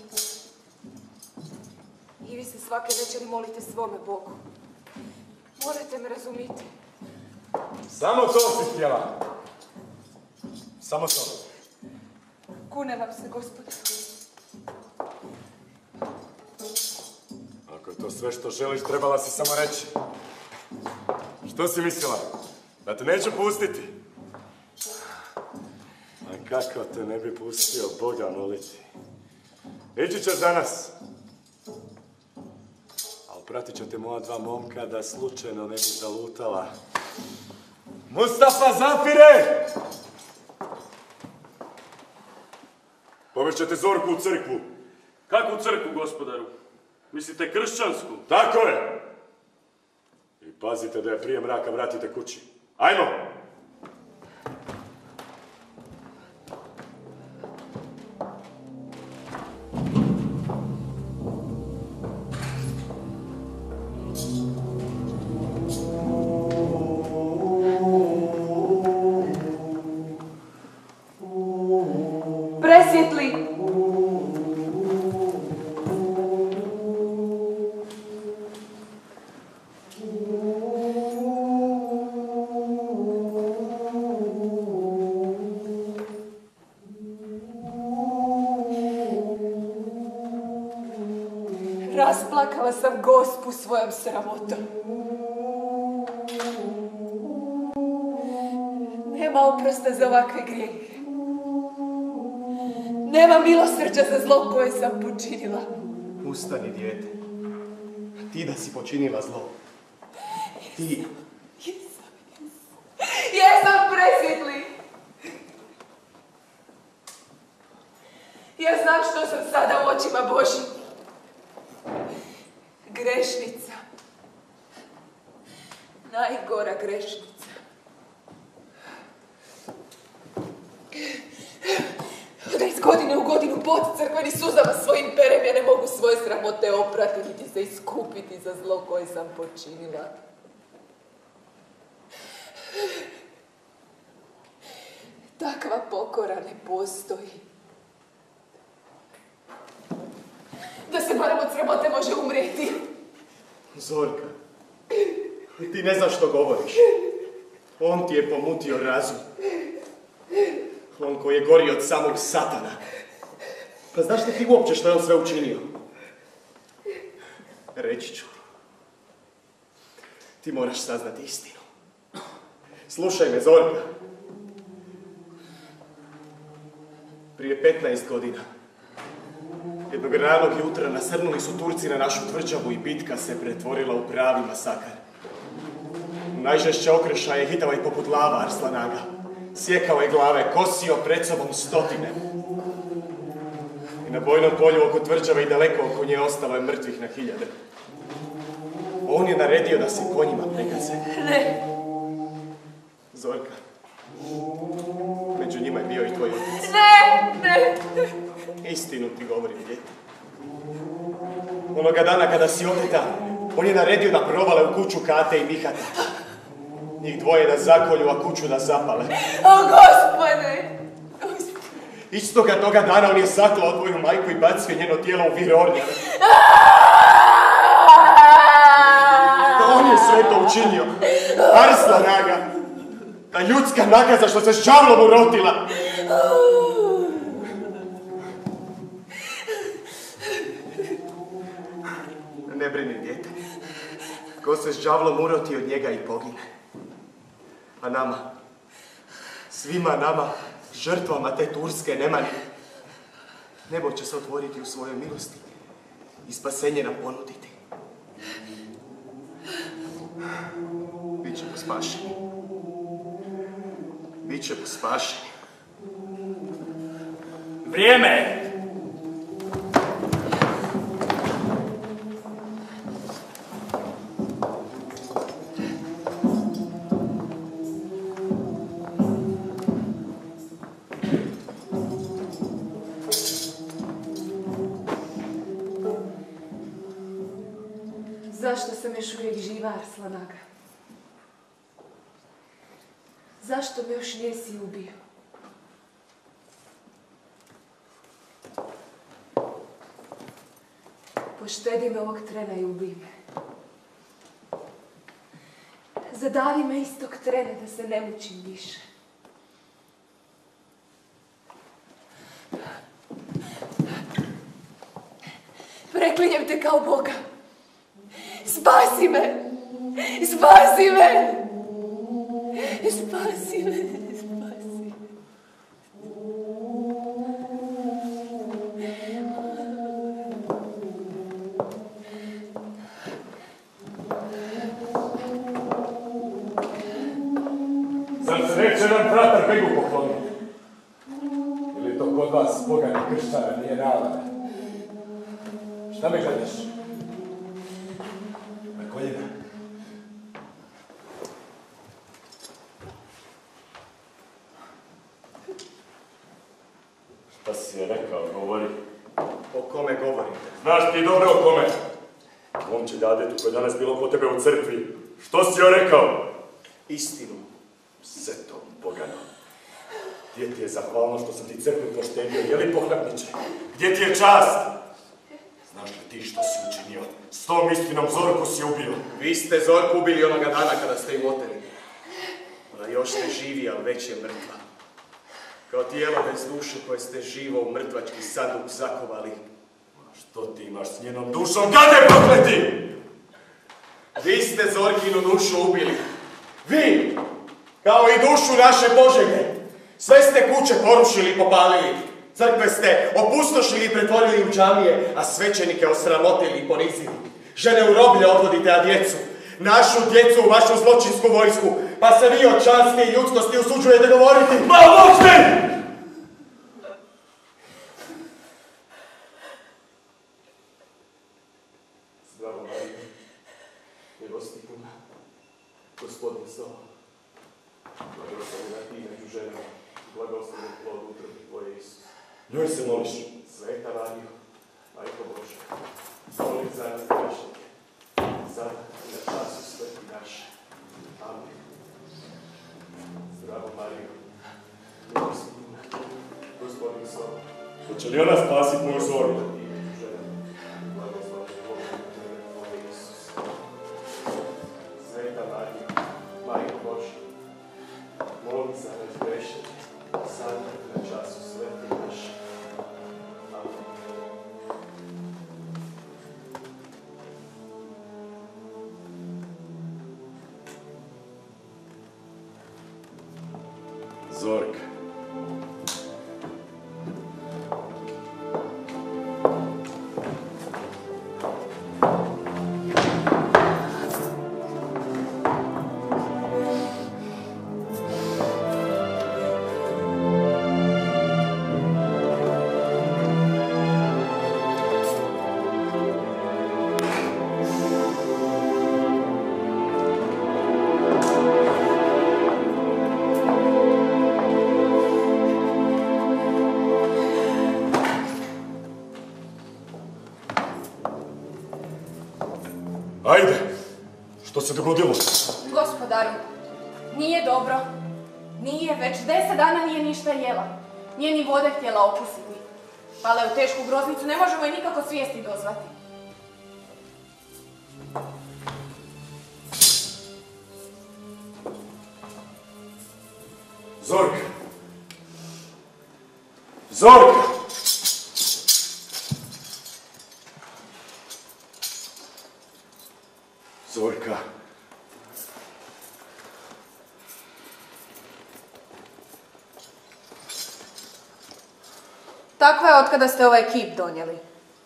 I vi se svake večeri molite svome Bogu. Morate me razumiti. Samo to si htjela. Samo to. Kunem vam se, gospode. Ako je to sve što želiš, trebala si samo reći. Što si mislila? Da te neću pustiti? A kako te ne bi pustio Boga moliti? Ići ćeš danas. Ali pratit će te moja dva momka da slučajno ne bi zalutala. Mustafa, zapire! Povešćete Zorku u crkvu. Kakvu crkvu, gospodaru? Mislite kršćansku? Tako je! I pazite da je prije mraka vratite kući. Ajmo! Presvjetli! Rasplakala sam Gospu svojom sramotom. Nema oprosta za ovakve grijehe. Nema milosrđa za zlo koje sam počinila. Ustani, dijete. Ti da si počinila zlo. Ti. Jesam, jesam. Jesam, presvjetli. Ja znam što sam sada u očima Božjim. Grešnica. Najgora grešnica. Da iz godine u godinu pod crkveni suzama svojim perem ja ne mogu svoje sramote oprati niti se iskupiti za zlo koje sam počinila. Takva pokora ne postoji. Da se barem od sramote može umrijeti. Zorka, ti ne znaš što govoriš. On ti je pomutio razum. On koji je gori od samog satana. Pa znaš li ti uopće što je on sve učinio? Reći ću. Ti moraš saznati istinu. Slušaj me, Zorka. Prije petnaest godina, jednog ranog jutra nasrnuli su Turci na našu tvrđavu i bitka se pretvorila u pravi masakar. Najžešće okrešaje hitava i poput lava Arslanaga. Sjekao je glave, kosio pred sobom stotine. I na bojnom polju oko tvrđave i daleko oko nje ostalo je mrtvih na hiljade. On je naredio da se konjima pregaze. Ne. Zorka, među njima je bio i tvoj otac. Ne, ne. Istinu ti govorim, djete. Onoga dana kada si oteta, on je naredio da provale u kuću Kate i Mihata. Njih dvoje da zakolju, a kuću da zapale. O, Gospode! Istoga toga dana on je zaklao tvoju majku i bacio njeno tijelo u vir Ornjave. On je sve to učinio. Arslanaga. Ta ljudska nakaza što se s đavlom urotila. Ne brini, djete. Ko se s đavlom uroti, od njega i pogine. A nama, svima nama, žrtvama te turske nemani, nebo će se otvoriti u svojoj milosti i spasenje nam ponuditi. Bićemo spašeni. Bićemo spašeni. Vrijeme! Zašto sam još uvijek živa, Arslanaga? Zašto me još nisi ubio? Poštedi me ovog trena i ubij me. Zadavi me istog trena da se ne mučim više. Preklinjem te kao Boga. Spasi me! Spasi me! Spasi me! Spasi me! Zar sreće nam fratar Begu poklonio? Ili to kod vas, pogani kršćana, nije navada? Šta me gledaš? Na koljena. Šta si je rekao, govori? O kome govorite? Znaš ti dobro o kome? Momče Dadetu koji je danas bilo kod tebe u crkvi. Što si joj rekao? Istinu. Seto, pogano. Gdje ti je zahvalno što sam ti crkvu poštedio? Je li pohlepniče? Gdje ti je čast? Znaš li ti što si učinio? S tom istinom Zorku si ubio. Vi ste Zorku ubili onoga dana kada ste ju oteli. Ona još ste živi, ali već je mrtva. Kao tijelo bez duše koje ste živo u mrtvački sanduk zakovali. Što ti imaš s njenom dušom, gade prokleti? Vi ste Zorkinu dušu ubili. Vi, kao i dušu naše Požege. Sve ste kuće porušili i popalili. Crkve ste opustošili i pretvorili u džamije, a svećenike osramotili i ponizili. Žene u roblje odvodite, a djecu, našu djecu u vašu zločinsku vojsku, pa se vi od časti i ljudskosti usuđujete govoriti. Ma uopšte! Zdravo, Marija, milosti puna, Gospodin s tobom. Blagoslovljena ti među ženama, blagoslovljen plod utrobi tvoje, Isus. Njoj se moliš, Sveta Marijo, Majko Božja, molim za nas grešnike, sada i na času smrti naše. Amen. Zdravo, Marijo, milosti puna, Gospodin s tobom. Hoće li ona spasiti moju Zorku? Sveta Marijo, Majko Božja, molim za nas grešnike, sada i na času smrti naše. Amen. Zorka. Ajde, što se dogodilo? Gospodaru, nije dobro. Nije, već deset dana nije ništa jela. Nije ni vode htjela okusiti. Pala je u tešku groznicu, ne možemo je nikako svijesti dozvati. Zorka! Zorka! Zorka. Takva je otkada ste ovaj kip donijeli.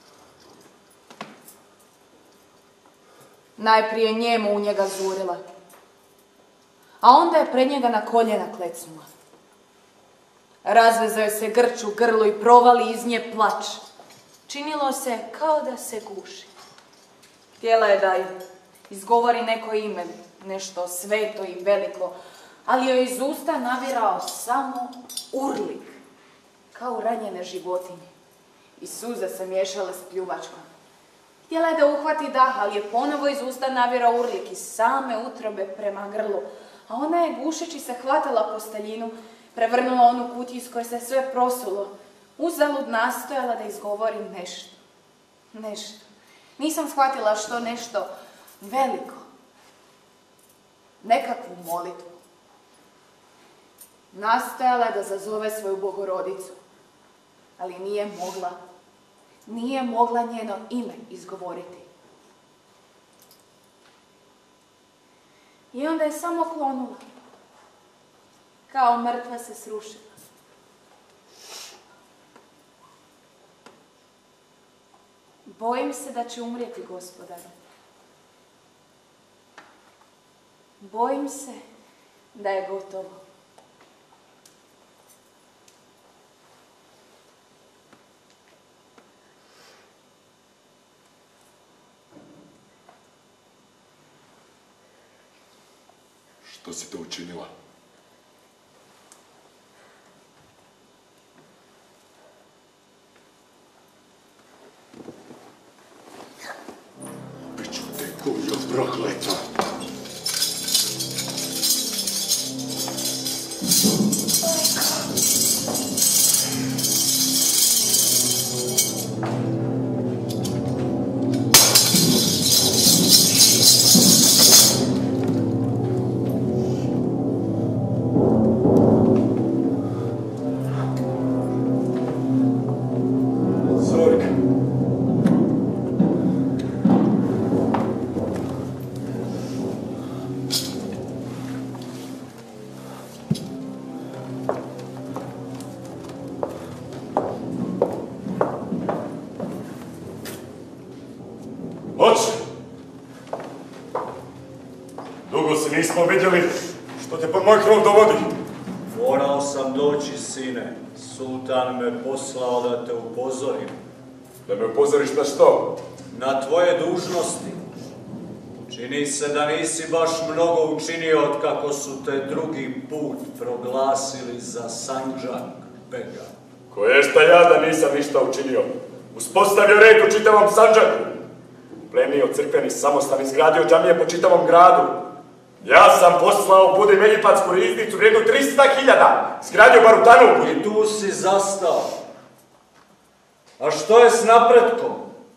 Najprije njemu u njega zurila, a onda je pred njega na koljena klecnula. Razvezao se grč u grlu i provali iz nje plać. Činilo se kao da se guši. Htjela je da je izgovori neko ime, nešto sveto i veliko, ali joj iz usta navirao samo urlik, kao ranjene životinje. I suze se miješale s pljuvačkom. Htjela je da uhvati dah, ali je ponovo iz usta navirao urlik iz same utrobe prema grlu, a ona je gušeći se hvatala po staljinu, prevrnula onu kutiju iz koje se sve prosulo. Uzalud nastojala da izgovori nešto. Nešto. Nisam shvatila što nešto veliko. Nekakvu molitvu. Nastojala je da zazove svoju Bogorodicu, ali nije mogla. Nije mogla njeno ime izgovoriti. I onda je samo klonula. Kao mrtva se srušila. Bojim se da će umrijeti, Gospodaru. Bojim se da je gotovo. Što si to učinila? Biću te kujo prokleta. Oče! Dugo se nismo vidjeli, što te pod moj krov dovodi? Morao sam doći, sine. Sultan me poslao da te upozorim. Da me upozoriš na što? Na tvoje dužnosti. Čini se da nisi baš mnogo učinio od kako su te drugi put proglasili za Sandžak Bega. Koje šta ja da nisam ništa učinio? Uspostavio red u čitavom Sandžaku. Plenio crkveni samostan, izgradio džamije po čitavom gradu. Ja sam poslao Budim egipatsku riznicu vrijednu trista hiljada. Izgradio barutanu. I tu si zastao. A što je s napretkom?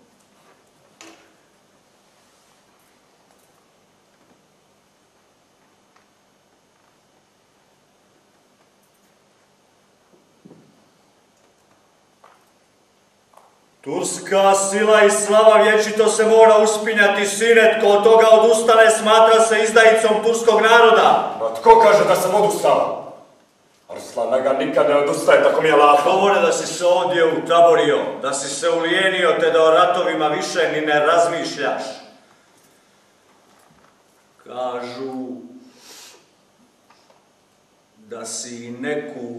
Turska sila i slava vječito se mora uspinjati, sine. Tko od toga odustane smatra se izdajicom turskog naroda. Ma tko kaže da sam odustao? Arslan Aga nikad ne odustaje, tako mi je lako. Govore da si se ovdje utaborio, da si se ulijenio, te da o ratovima više ni ne razmišljaš. Kažu da si neku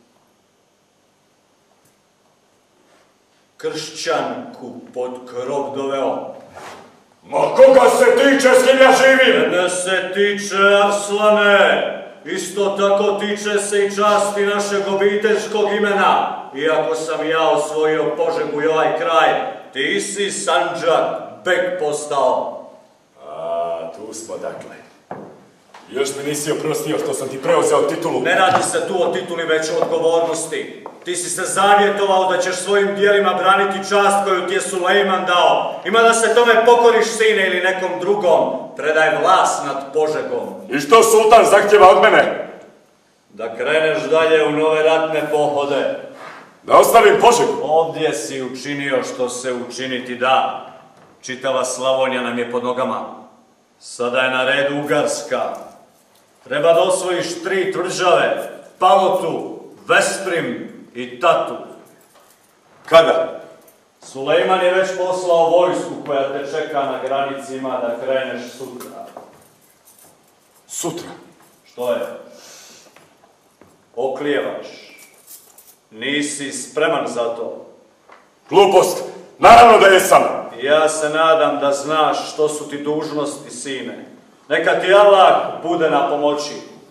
kršćanku pod krov doveo. Ma koga se tiče, s kim ja živim? Mene se tiče, Arslane. Isto tako tiče se i časti našeg obiteljskog imena. Iako sam ja osvojio Požegu i ovaj kraj, ti si Sandžak Beg postao. A, tu smo dakle. Još mi nisi oprostio što sam ti preuzeo titulu. Ne radi se tu o tituli, već o odgovornosti. Ti si se zavjetovao da ćeš svojim dijelima braniti čast koju ti je Sulejman dao. Ima da se tome pokoriš, sine, ili nekom drugom. Predaj vlast nad Požegom. I što sultan zahtjeva od mene? Da kreneš dalje u nove ratne pohode. Da ostavim Požegu? Ovdje si učinio što se učiniti da. Čitava Slavonija nam je pod nogama. Sada je na redu Ugarska. Treba da osvojiš tri tvrđave. Palotu, Vesprim i Tatu. Kada? Sulejman je već poslao vojsku koja te čeka na granicima da kreneš sutra. Sutra? Što je? Oklijevaš. Nisi spreman za to. Glupost! Naravno da jesam! Ja se nadam da znaš što su ti dužnosti, sine. Neka ti Allah bude na pomoći.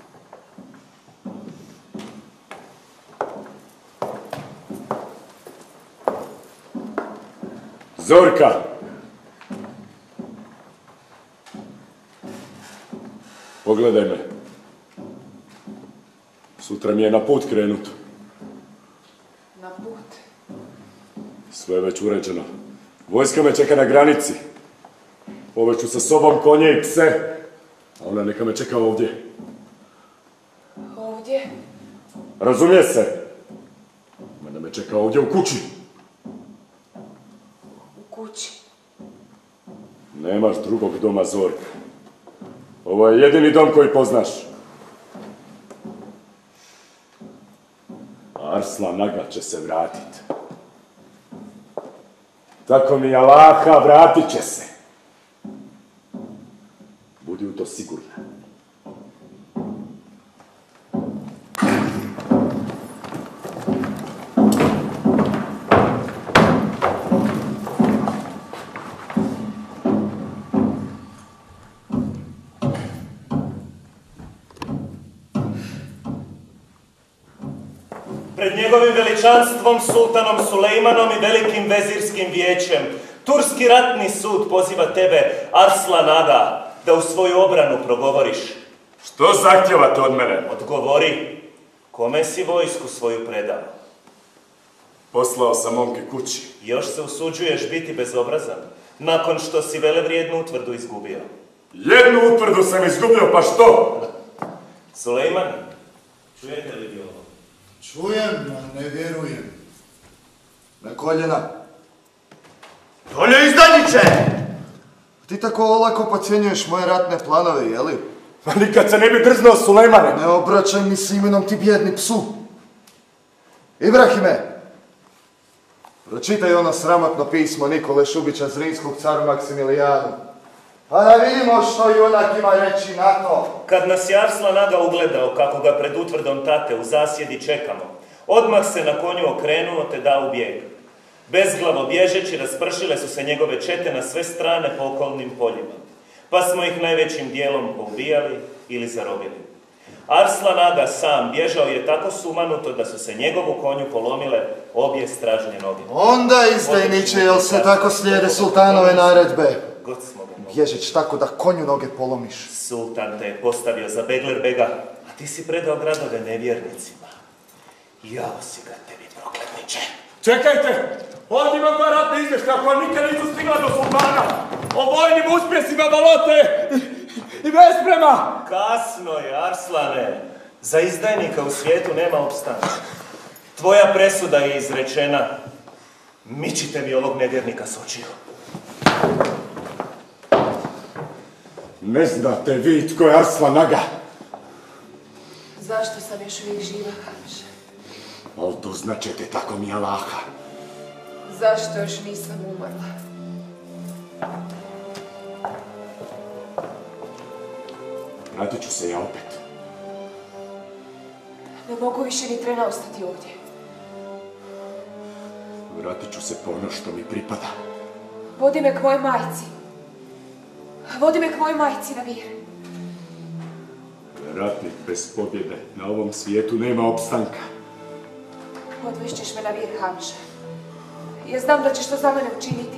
Zorka! Pogledaj me. Sutra mi je na put krenut. Na put? Sve je već uređeno. Vojska me čeka na granici. Poveću sa sobom konje i pse, a ona neka me čeka ovdje. Ovdje? Razumije se? Mene me čeka ovdje u kući. U kući? Nemaš drugog doma, Zorka. Ovo je jedini dom koji poznaš. Arslan Aga će se vratit. Tako mi Allaha, vratit će se. Budi u to sigurna. Pred njegovim veličanstvom, sultanom Sulejmanom i velikim vezirskim vijećem, Turski ratni sud poziva tebe, Arslan Aga, da u svoju obranu progovoriš. Što zahtjevate od mene? Odgovori, kome si vojsku svoju predao? Poslao sam momke kući. Još se usuđuješ biti bezobrazan, nakon što si velevrijednu utvrdu izgubio. Jednu utvrdu sam izgubio, pa što? Sulejman, čujete li vi ovo? Čujem, a ne vjerujem. Na koljena. Dolje izdajniče! Ti tako olako podcjenjuješ moje ratne planove, jeli? Pa nikad se ne bi drznuo, Sulejmane! Ne obraćaj mi se imenom, ti bjedni psu. Ibrahime, Pročitaj ono sramotno pismo Nikole Šubića Zrinskog caru Maksimilijanu. Pa da vidimo što junak ima reći na to. Kad nas je Arslan Aga ugledao kako ga pred utvrdom tate u zasjedi čekamo, odmah se na konju okrenuo te dao bijeg. Bezglavo bježeći raspršile su se njegove čete na sve strane po okolnim poljima, pa smo ih najvećim dijelom poubijali ili zarobili. Arslan Aga sam bježao je tako sumanuto da su se njegovu konju polomile obje stražnje noge. Onda izdajniče, jel se tako slijede sultanove naredbe? God smo ga mogli. Bježić tako da konju noge polomiš. Sultan te je postavio za Beglerbega, a ti si predao gradove nevjernicima. Jao si ga tebi, prokletniče. Čekajte! Ovdje imam dva ratna izvješća koja nikad nisu stigla do sultana. O vojnim uspjesima Balote i besprema. Kasno je, Arslane. Za izdajnika u svijetu nema opstanka. Tvoja presuda je izrečena. Mičite mi ovog nevjernika s očiju. Ne znate vi tko je Arslan Aga? Zašto sam još uvijek živa, Hanša? Ali doznačete tako mi Allaha. Zašto još nisam umrla? Vratit ću se ja opet. Ne mogu više ni trena ostati ovdje. Vratit ću se po ono što mi pripada. Vodi me k mojoj majci. Vodi me k mojoj majci na mir. Ratnik bez pobjede na ovom svijetu nema opstanka. Odvešćeš me na mir, Hanša. Ja znam da ćeš to za mene učiniti.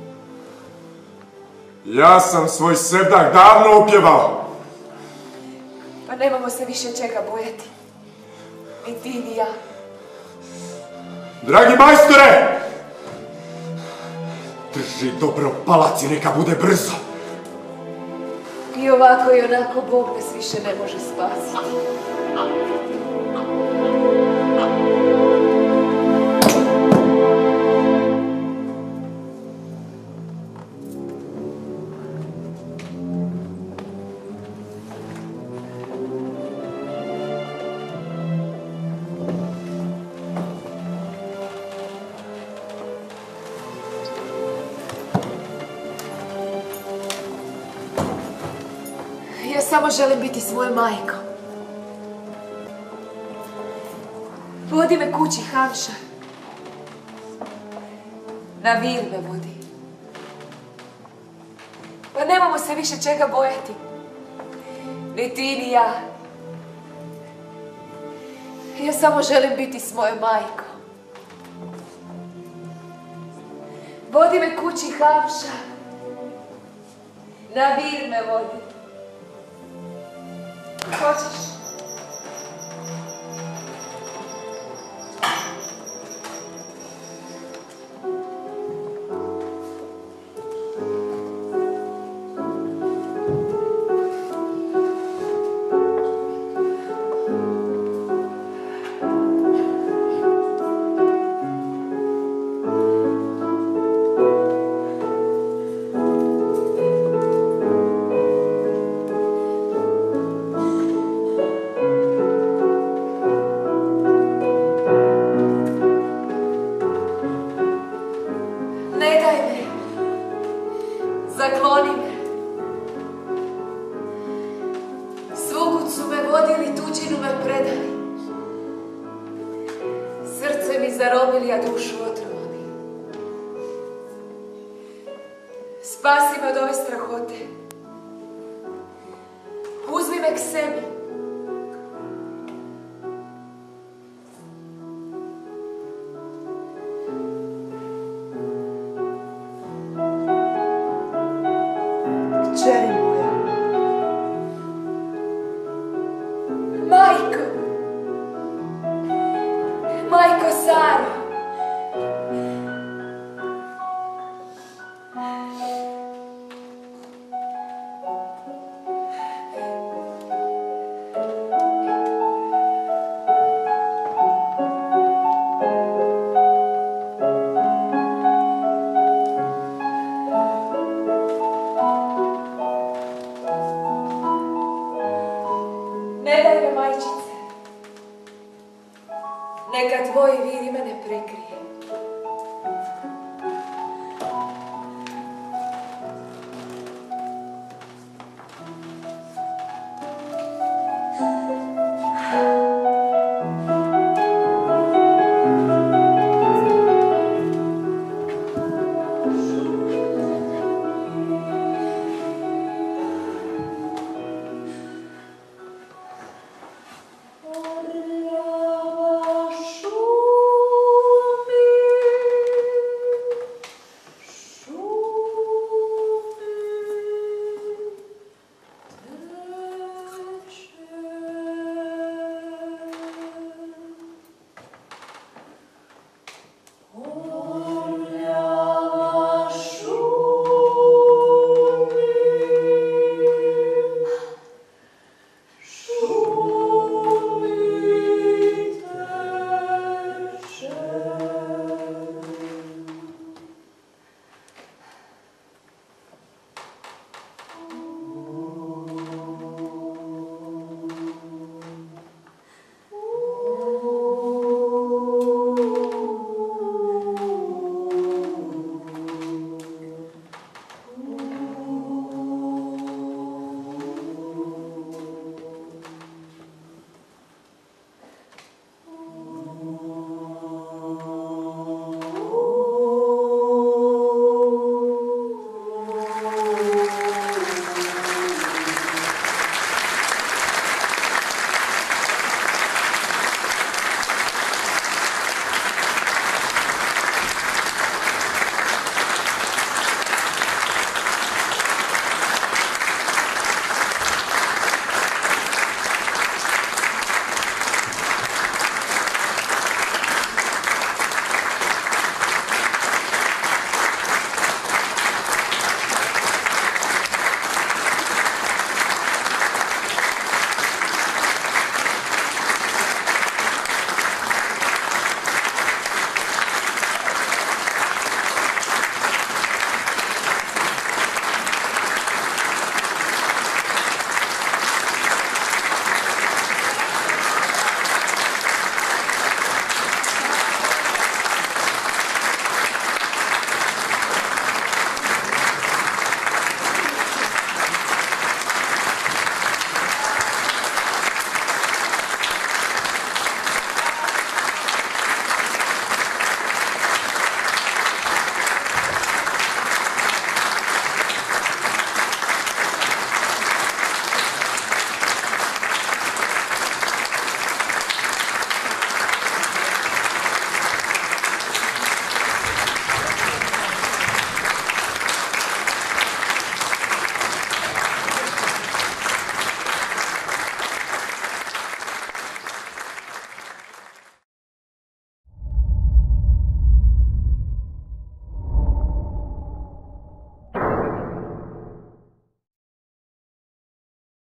Ja sam svoj sevdah davno upjevao. Pa nemamo se više čega bojati. Ni ti, ni ja. Dragi majstore! Drži dobro palac i neka bude brzo. I ovako i onako Bog nas više ne može spasiti. Ja samo želim biti s mojom majkom. Vodi me kući, Hanša. Na mir me vodi. Pa nemamo se više čega bojati. Ni ti, ni ja. Ja samo želim biti s mojom majkom. Vodi me kući, Hanša. Na mir me vodi. Hoćeš? Zakloni me. Svugud su me vodili, tuđinu me predali. Srce mi zarobili, a dušu otrovali. Spasi me od ove strahote. Uzmi me k sebi. Kćeri moja. Majko. Majko Saro. Ne daj me, majčice. Neka tvoj vir mene prekrije.